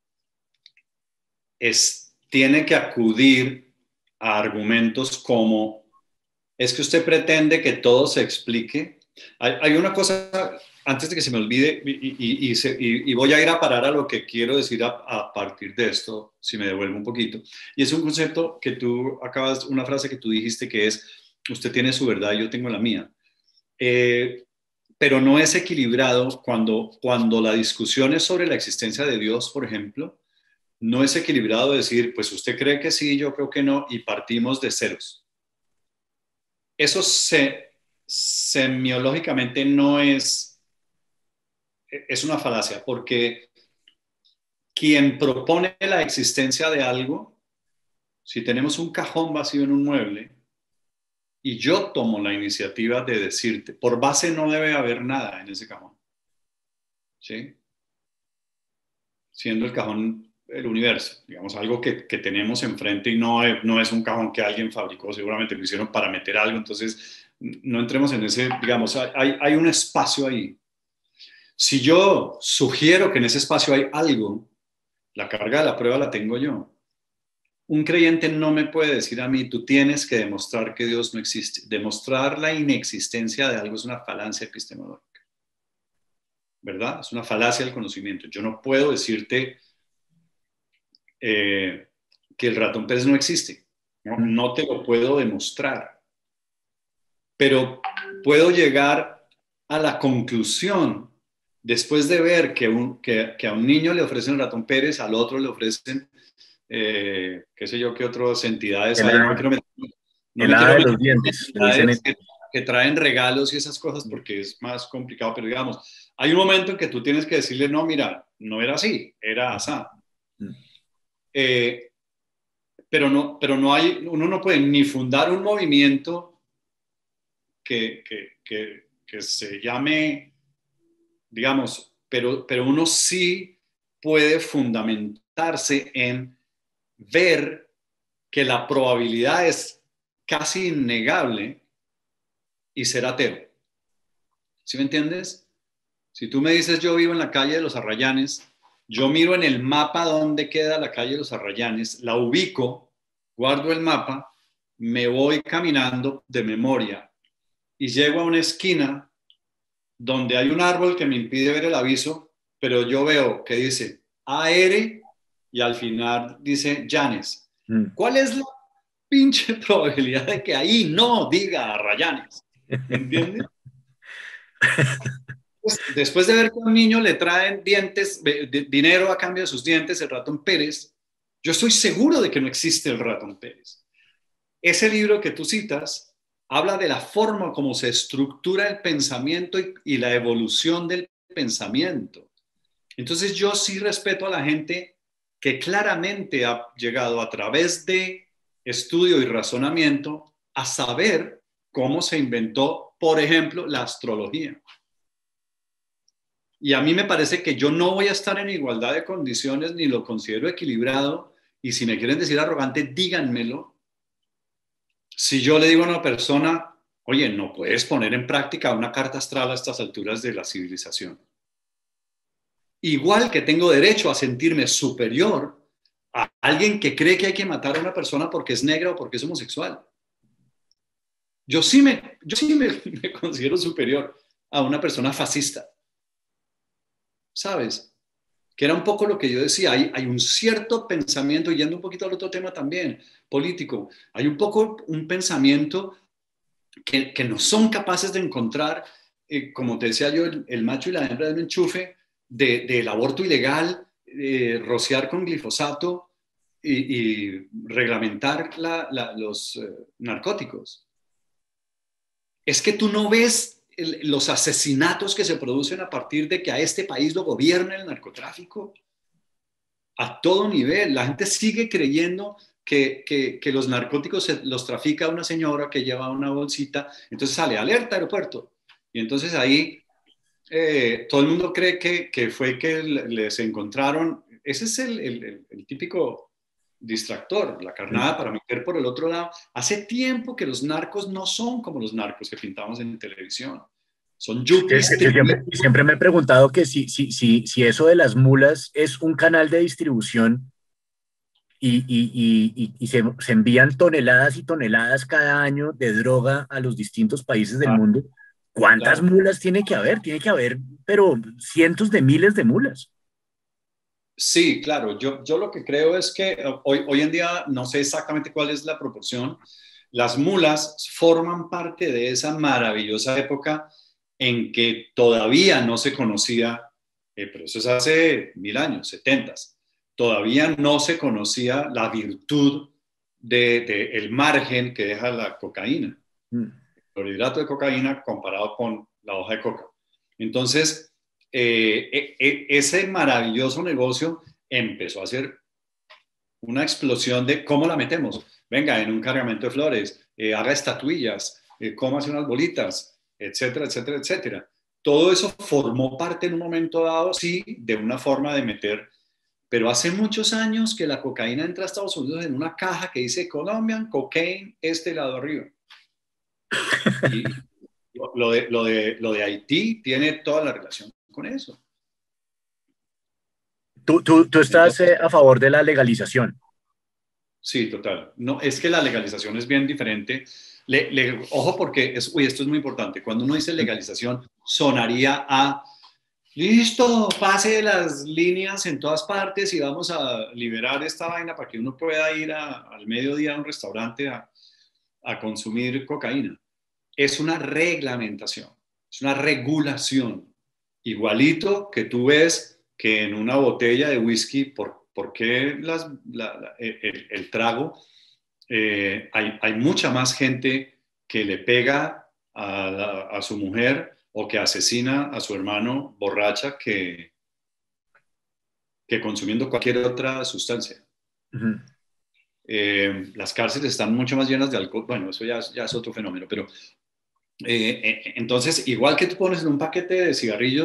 es, tiene que acudir a argumentos como es que usted pretende que todo se explique. Hay, hay una cosa, antes de que se me olvide, y, y, y, se, y, y voy a ir a parar a lo que quiero decir a, a partir de esto, si me devuelvo un poquito. Y es un concepto que tú acabas, una frase que tú dijiste que es, usted tiene su verdad y yo tengo la mía. Eh, pero no es equilibrado cuando, cuando la discusión es sobre la existencia de Dios, por ejemplo, no es equilibrado decir, pues usted cree que sí, yo creo que no, y partimos de ceros. Eso se, semiológicamente no es, es una falacia, porque quien propone la existencia de algo, si tenemos un cajón vacío en un mueble, y yo tomo la iniciativa de decirte, por base no debe haber nada en ese cajón, ¿sí? Siendo el cajón el universo, digamos, algo que, que tenemos enfrente y no, no es un cajón que alguien fabricó, seguramente lo hicieron para meter algo, entonces no entremos en ese, digamos, hay, hay un espacio ahí. Si yo sugiero que en ese espacio hay algo, la carga de la prueba la tengo yo. Un creyente no me puede decir a mí, tú tienes que demostrar que Dios no existe. Demostrar la inexistencia de algo es una falacia epistemológica, ¿verdad? Es una falacia del conocimiento. Yo no puedo decirte eh, que el ratón Pérez no existe. No, no te lo puedo demostrar. Pero puedo llegar a la conclusión, después de ver que, un, que, que a un niño le ofrecen el ratón Pérez, al otro le ofrecen, eh, qué sé yo, qué otras entidades El hay. hada, No me quiero meter, no el me hada quiero de meter los en dientes, le dicen el... entidades que, que traen regalos y esas cosas porque es más complicado, pero digamos, hay un momento en que tú tienes que decirle, no, mira, no era así, era asá. Eh, pero no, pero no hay, uno no puede ni fundar un movimiento que, que, que, que se llame digamos, pero, pero uno sí puede fundamentarse en ver que la probabilidad es casi innegable y ser ateo. ¿Sí me entiendes? Si tú me dices yo vivo en la calle de los Arrayanes, yo miro en el mapa dónde queda la calle de los Arrayanes, la ubico, guardo el mapa, me voy caminando de memoria y llego a una esquina donde hay un árbol que me impide ver el aviso, pero yo veo que dice A R y al final dice Llanes. Mm. ¿Cuál es la pinche probabilidad de que ahí no diga Arrayanes? ¿Entiendes? Pues, después de ver que a un niño le traen dientes, de, dinero a cambio de sus dientes, el ratón Pérez, yo estoy seguro de que no existe el ratón Pérez. Ese libro que tú citas habla de la forma como se estructura el pensamiento y, y la evolución del pensamiento. Entonces yo sí respeto a la gente que claramente ha llegado a través de estudio y razonamiento a saber cómo se inventó, por ejemplo, la astrología. Y a mí me parece que yo no voy a estar en igualdad de condiciones ni lo considero equilibrado. Y si me quieren decir arrogante, díganmelo. Si yo le digo a una persona, oye, no puedes poner en práctica una carta astral a estas alturas de la civilización. Igual que tengo derecho a sentirme superior a alguien que cree que hay que matar a una persona porque es negra o porque es homosexual. Yo sí me, yo sí me, me considero superior a una persona fascista. ¿Sabes? Que era un poco lo que yo decía, hay, hay un cierto pensamiento, yendo un poquito al otro tema también, político, hay un poco un pensamiento que, que no son capaces de encontrar, eh, como te decía yo, el, el macho y la hembra del enchufe, de, del aborto ilegal, eh, rociar con glifosato y, y reglamentar la, la, los eh, narcóticos. Es que tú no ves el, los asesinatos que se producen a partir de que a este país lo gobierna el narcotráfico a todo nivel. La gente sigue creyendo que, que, que los narcóticos se, los trafica una señora que lleva una bolsita, entonces sale alerta aeropuerto. Y entonces ahí eh, todo el mundo cree que, que fue que les encontraron. Ese es el, el, el, el típico distractor, la carnada para meter por el otro lado. Hace tiempo que los narcos no son como los narcos que pintamos en televisión. Son yuppies. Yo siempre, siempre me he preguntado que si, si, si, si eso de las mulas es un canal de distribución y, y, y, y se, se envían toneladas y toneladas cada año de droga a los distintos países del Ah, mundo. ¿Cuántas claro. mulas tiene que haber? Tiene que haber, pero cientos de miles de mulas. Sí, claro. Yo, yo lo que creo es que hoy, hoy en día, no sé exactamente cuál es la proporción, las mulas forman parte de esa maravillosa época en que todavía no se conocía, eh, pero eso es hace mil años, setentas, todavía no se conocía la virtud del de, de el margen que deja la cocaína, Mm. el clorhidrato de cocaína comparado con la hoja de coca. Entonces, eh, eh, ese maravilloso negocio empezó a ser una explosión de cómo la metemos. Venga, en un cargamento de flores, eh, haga estatuillas, eh, cómase unas bolitas, etcétera, etcétera, etcétera. Todo eso formó parte en un momento dado, sí, de una forma de meter, pero hace muchos años que la cocaína entra a Estados Unidos en una caja que dice Colombian Cocaine, este lado arriba. Y lo de, lo de, lo de Haití tiene toda la relación con eso. ¿Tú, tú, tú estás Entonces, eh, a favor de la legalización? sí, total. No, es que la legalización es bien diferente. Le, le, ojo porque, es, uy, esto es muy importante. Cuando uno dice legalización, sonaría a, listo, pase las líneas en todas partes y vamos a liberar esta vaina para que uno pueda ir a, al mediodía a un restaurante a, a consumir cocaína. Es una reglamentación, es una regulación. Igualito que tú ves que en una botella de whisky, ¿por, por qué las, la, la, el, el trago? Eh, hay, hay mucha más gente que le pega a, la, a su mujer o que asesina a su hermano borracha que, que consumiendo cualquier otra sustancia. Uh-huh. Eh, las cárceles están mucho más llenas de alcohol. Bueno, eso ya, ya es otro fenómeno, pero Eh, eh, entonces, igual que tú pones en un paquete de cigarrillos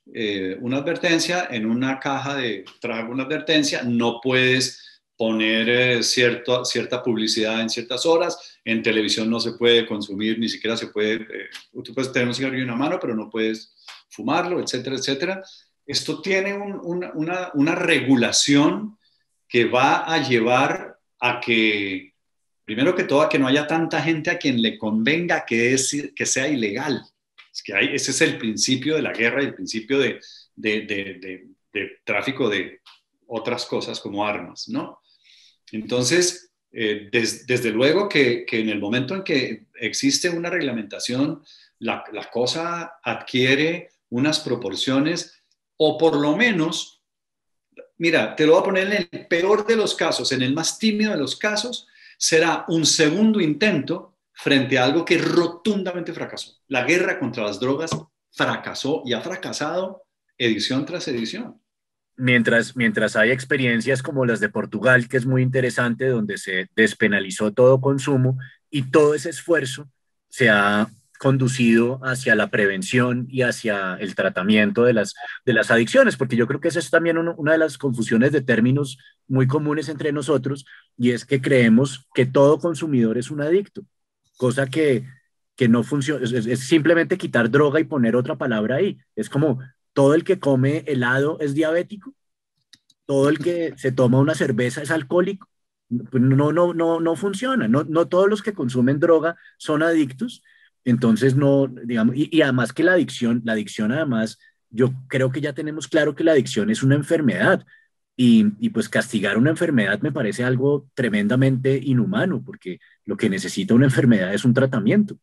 eh, una advertencia, en una caja de trago una advertencia, no puedes poner eh, cierto, cierta publicidad en ciertas horas, en televisión no se puede consumir, ni siquiera se puede, eh, tú puedes tener un cigarrillo en la mano, pero no puedes fumarlo, etcétera, etcétera. Esto tiene un, una, una, una regulación que va a llevar a que, primero que todo, a que no haya tanta gente a quien le convenga que, es, que sea ilegal. Es que hay, ese es el principio de la guerra y el principio de, de, de, de, de tráfico de otras cosas como armas, ¿no? Entonces, eh, des, desde luego que, que en el momento en que existe una reglamentación, la, la cosa adquiere unas proporciones, o por lo menos, mira, te lo voy a poner en el peor de los casos, en el más tímido de los casos, será un segundo intento frente a algo que rotundamente fracasó. La guerra contra las drogas fracasó y ha fracasado edición tras edición. Mientras, mientras hay experiencias como las de Portugal, que es muy interesante, donde se despenalizó todo consumo y todo ese esfuerzo se ha conducido hacia la prevención y hacia el tratamiento de las, de las adicciones, porque yo creo que esa es también uno, una de las confusiones de términos muy comunes entre nosotros, y es que creemos que todo consumidor es un adicto, cosa que, que no funciona, es, es simplemente quitar droga y poner otra palabra ahí. Es como todo el que come helado es diabético, todo el que se toma una cerveza es alcohólico. No, no, no, no funciona. No, no todos los que consumen droga son adictos. Entonces, no, digamos, y, y además que la adicción, la adicción además, yo creo que ya tenemos claro que la adicción es una enfermedad. Y, y pues castigar una enfermedad me parece algo tremendamente inhumano, porque lo que necesita una enfermedad es un tratamiento.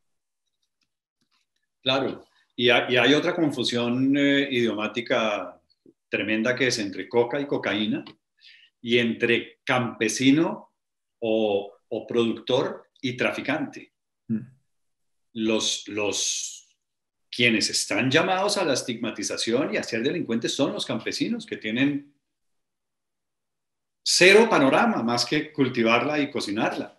Claro, y hay, y hay otra confusión eh, idiomática tremenda que es entre coca y cocaína y entre campesino o, o productor y traficante. Mm. Los, los quienes están llamados a la estigmatización y a ser delincuentes son los campesinos, que tienen cero panorama más que cultivarla y cocinarla,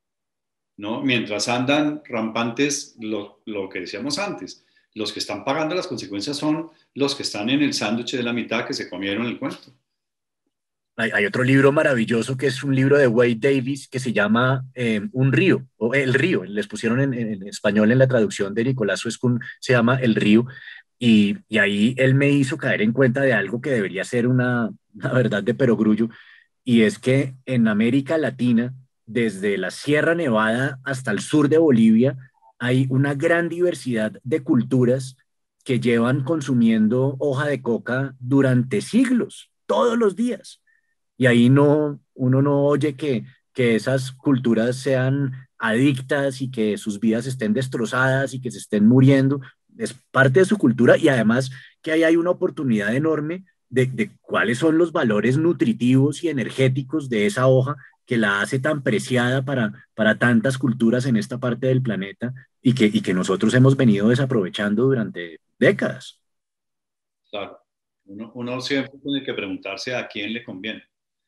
¿no? Mientras andan rampantes lo, lo que decíamos antes. Los que están pagando las consecuencias son los que están en el sándwich de la mitad que se comieron el cuento. Hay, hay otro libro maravilloso que es un libro de Wade Davis que se llama eh, Un río, o El río, les pusieron en, en español en la traducción de Nicolás Suescún, se llama El río, y, y ahí él me hizo caer en cuenta de algo que debería ser una, una verdad de perogrullo, y es que en América Latina, desde la Sierra Nevada hasta el sur de Bolivia, hay una gran diversidad de culturas que llevan consumiendo hoja de coca durante siglos, todos los días. Y ahí no, uno no oye que, que esas culturas sean adictas y que sus vidas estén destrozadas y que se estén muriendo. Es parte de su cultura y además que ahí hay una oportunidad enorme de, de cuáles son los valores nutritivos y energéticos de esa hoja que la hace tan preciada para, para tantas culturas en esta parte del planeta y que, y que nosotros hemos venido desaprovechando durante décadas. Claro, uno, uno siempre tiene que preguntarse a quién le conviene.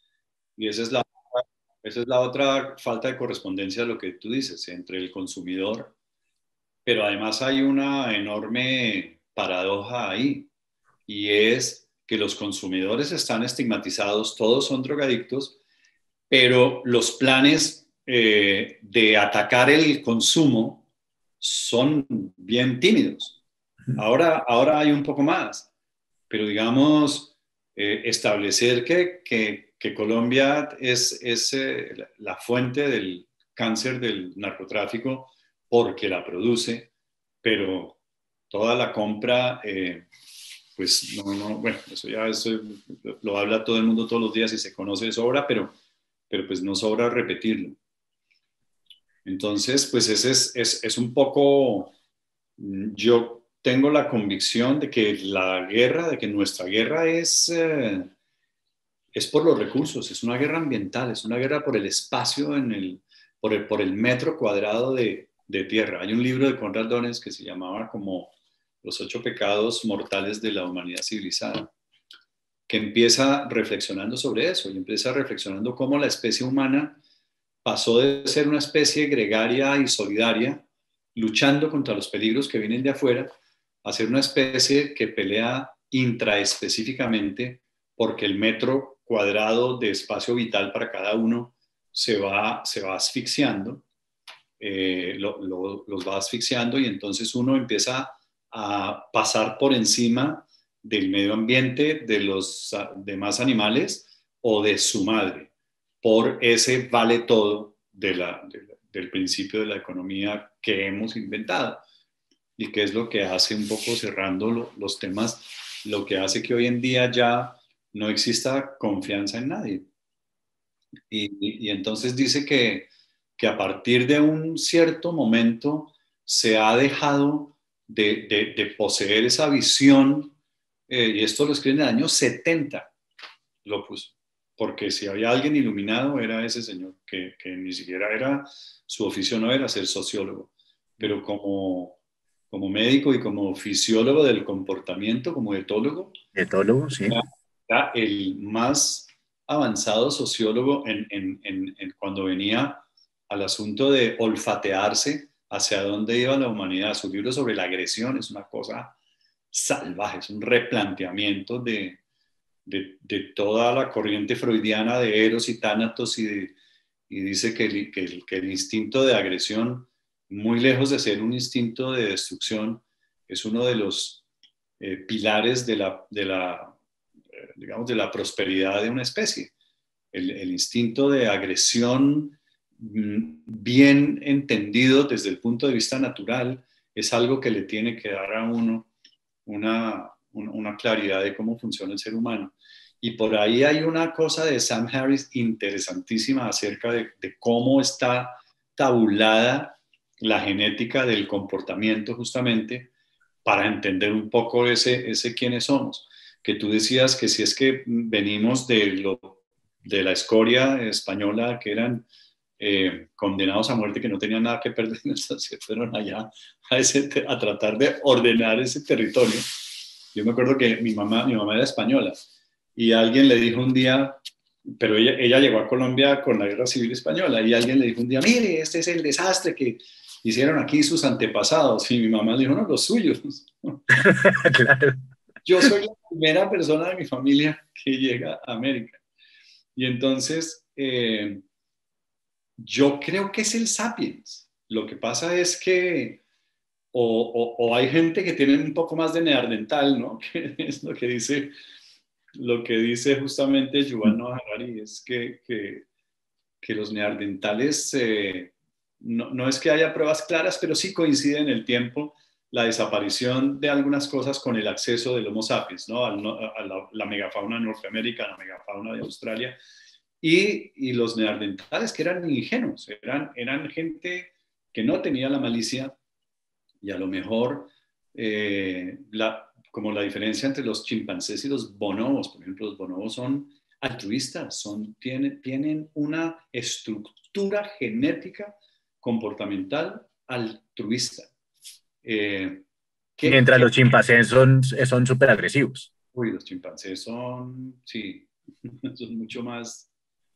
Y esa es, la, esa es la otra falta de correspondencia a lo que tú dices, entre el consumidor, pero además hay una enorme paradoja ahí, y es que los consumidores están estigmatizados, todos son drogadictos, pero los planes eh, de atacar el consumo son bien tímidos. Ahora, ahora hay un poco más, pero digamos, eh, establecer que, que que Colombia es, es eh, la fuente del cáncer del narcotráfico porque la produce, pero toda la compra, eh, pues no, no, bueno, eso ya eso lo habla todo el mundo todos los días y se conoce de sobra, pero, pero pues no sobra repetirlo. Entonces, pues ese es, es, es un poco, yo tengo la convicción de que la guerra, de que nuestra guerra es... Eh, es por los recursos, es una guerra ambiental, es una guerra por el espacio, en el, por, el, por el metro cuadrado de, de tierra. Hay un libro de Konrad Lorenz que se llamaba como Los ocho pecados mortales de la humanidad civilizada, que empieza reflexionando sobre eso y empieza reflexionando cómo la especie humana pasó de ser una especie gregaria y solidaria, luchando contra los peligros que vienen de afuera, a ser una especie que pelea intraespecíficamente porque el metro cuadrado de espacio vital para cada uno se va, se va asfixiando, eh, lo, lo, los va asfixiando y entonces uno empieza a pasar por encima del medio ambiente, de los demás animales o de su madre, por ese vale todo de la, de la, del principio de la economía que hemos inventado y que es lo que hace, un poco cerrando lo, los temas, lo que hace que hoy en día ya no exista confianza en nadie. Y, y, y entonces dice que, que a partir de un cierto momento se ha dejado de, de, de poseer esa visión, eh, y esto lo escribe en el año setenta, lo puso, porque si había alguien iluminado era ese señor, que, que ni siquiera era, su oficio no era ser sociólogo, pero como, como médico y como fisiólogo del comportamiento, como etólogo, Etólogo, sí. era, era el más avanzado sociólogo en, en, en, en cuando venía al asunto de olfatearse hacia dónde iba la humanidad. Su libro sobre la agresión es una cosa salvaje, es un replanteamiento de, de, de toda la corriente freudiana de Eros y Tánatos y, de, y dice que el, que, el, que el instinto de agresión, muy lejos de ser un instinto de destrucción, es uno de los eh, pilares de la, de la digamos, de la prosperidad de una especie. El, el instinto de agresión bien entendido desde el punto de vista natural es algo que le tiene que dar a uno una, una claridad de cómo funciona el ser humano. Y por ahí hay una cosa de Sam Harris interesantísima acerca de, de cómo está tabulada la genética del comportamiento justamente para entender un poco ese, ese quiénes somos. Que tú decías que si es que venimos de, lo, de la escoria española, que eran eh, condenados a muerte, que no tenían nada que perder, se fueron allá a, ese, a tratar de ordenar ese territorio. Yo me acuerdo que mi mamá, mi mamá era española y alguien le dijo un día, pero ella, ella llegó a Colombia con la Guerra Civil Española, y alguien le dijo un día, mire, este es el desastre que hicieron aquí sus antepasados. Y mi mamá le dijo, no, los suyos. Claro. Yo soy la primera persona de mi familia que llega a América. Y entonces, eh, yo creo que es el Sapiens. Lo que pasa es que o, o, o hay gente que tiene un poco más de neandertal, ¿no? Que es lo que dice, lo que dice justamente Yuval Noah Harari, es que, que, que los neandertales, eh, no, no es que haya pruebas claras, pero sí coincide en el tiempo la desaparición de algunas cosas con el acceso del Homo sapiens, ¿no? A, a la, la megafauna de Norteamérica, la megafauna de Australia, y, y los neandertales que eran ingenuos, eran, eran gente que no tenía la malicia, y a lo mejor eh, la, como la diferencia entre los chimpancés y los bonobos, por ejemplo, los bonobos son altruistas, son, tienen, tienen una estructura genética comportamental altruista. Eh, ¿qué, Mientras qué? los chimpancés son son súper agresivos. Uy, los chimpancés son, sí, son mucho más,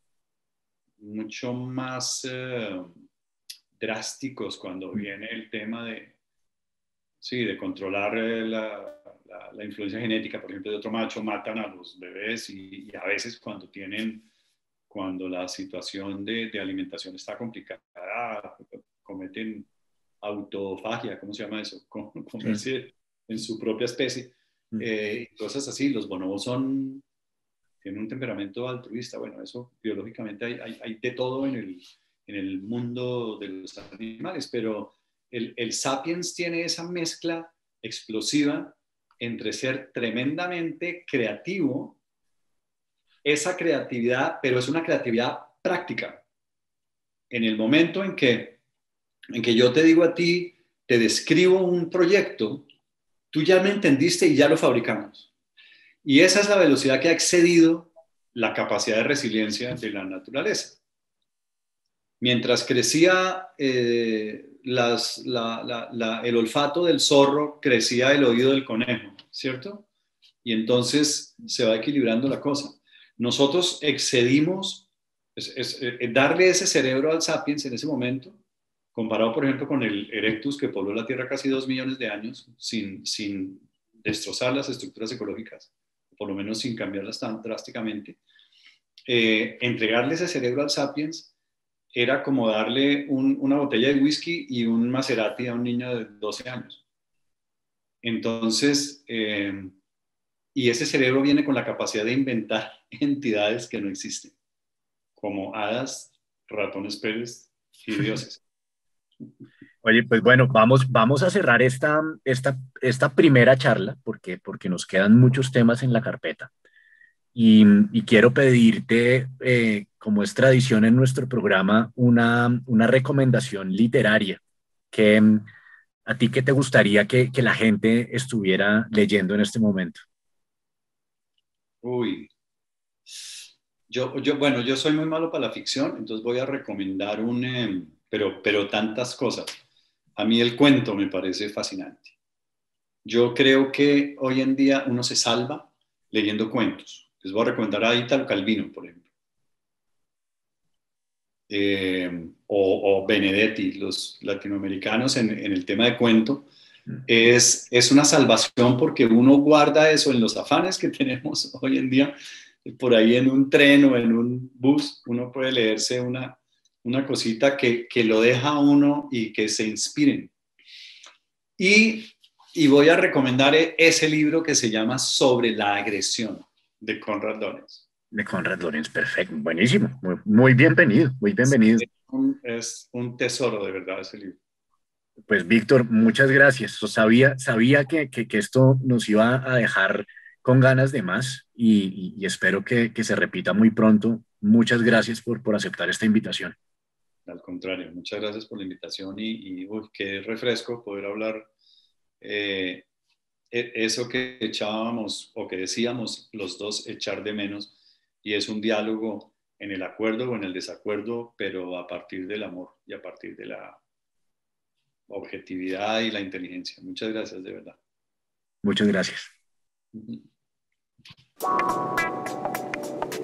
mucho más eh, drásticos cuando viene el tema de, sí, de controlar eh, la, la, la influencia genética. Por ejemplo, de otro macho matan a los bebés y, y a veces cuando tienen, cuando la situación de, de alimentación está complicada, cometen autofagia, ¿cómo se llama eso? Comerse sí. en su propia especie. Eh, cosas así, los bonobos son, tienen un temperamento altruista. Bueno, eso biológicamente hay, hay, hay de todo en el, en el mundo de los animales, pero el, el Sapiens tiene esa mezcla explosiva entre ser tremendamente creativo, esa creatividad, pero es una creatividad práctica. En el momento en que, en que yo te digo a ti, te describo un proyecto, tú ya me entendiste y ya lo fabricamos. Y esa es la velocidad que ha excedido la capacidad de resiliencia de la naturaleza. Mientras crecía eh, las, la, la, la, el olfato del zorro, crecía el oído del conejo, ¿cierto? Y entonces se va equilibrando la cosa. Nosotros excedimos, es, es, es darle ese cerebro al sapiens en ese momento, comparado por ejemplo con el Erectus que pobló la Tierra casi dos millones de años sin, sin destrozar las estructuras ecológicas, por lo menos sin cambiarlas tan drásticamente, eh, entregarle ese cerebro al Sapiens era como darle un, una botella de whisky y un Maserati a un niño de doce años. Entonces, eh, y ese cerebro viene con la capacidad de inventar entidades que no existen, como hadas, ratones Pérez y dioses. Oye, pues bueno, vamos, vamos a cerrar esta, esta, esta primera charla porque, porque nos quedan muchos temas en la carpeta. Y, y quiero pedirte, eh, como es tradición en nuestro programa, una, una recomendación literaria. Que, mm, ¿A ti qué te gustaría que, que la gente estuviera leyendo en este momento? Uy, yo, yo, bueno, yo soy muy malo para la ficción, entonces voy a recomendar un, eh, pero, pero tantas cosas. A mí el cuento me parece fascinante. Yo creo que hoy en día uno se salva leyendo cuentos. Les voy a recomendar a Italo Calvino, por ejemplo. Eh, o, o Benedetti, los latinoamericanos en, en el tema de cuento. Es, es una salvación porque uno guarda eso en los afanes que tenemos hoy en día, por ahí en un tren o en un bus, uno puede leerse una, una cosita que, que lo deja a uno y que se inspiren. Y, y voy a recomendar ese libro que se llama Sobre la agresión, de Konrad Lorenz. De Konrad Lorenz, perfecto, buenísimo, muy, muy bienvenido, muy bienvenido. Es un, es un tesoro de verdad ese libro. Pues Víctor, muchas gracias. Sabía, sabía que, que, que esto nos iba a dejar con ganas de más y, y, y espero que, que se repita muy pronto. Muchas gracias por, por aceptar esta invitación. Al contrario, muchas gracias por la invitación y, y uy, qué refresco poder hablar eh, eso que echábamos o que decíamos los dos echar de menos, y es un diálogo en el acuerdo o en el desacuerdo, pero a partir del amor y a partir de la objetividad y la inteligencia. Muchas gracias, de verdad. Muchas gracias. Uh-huh.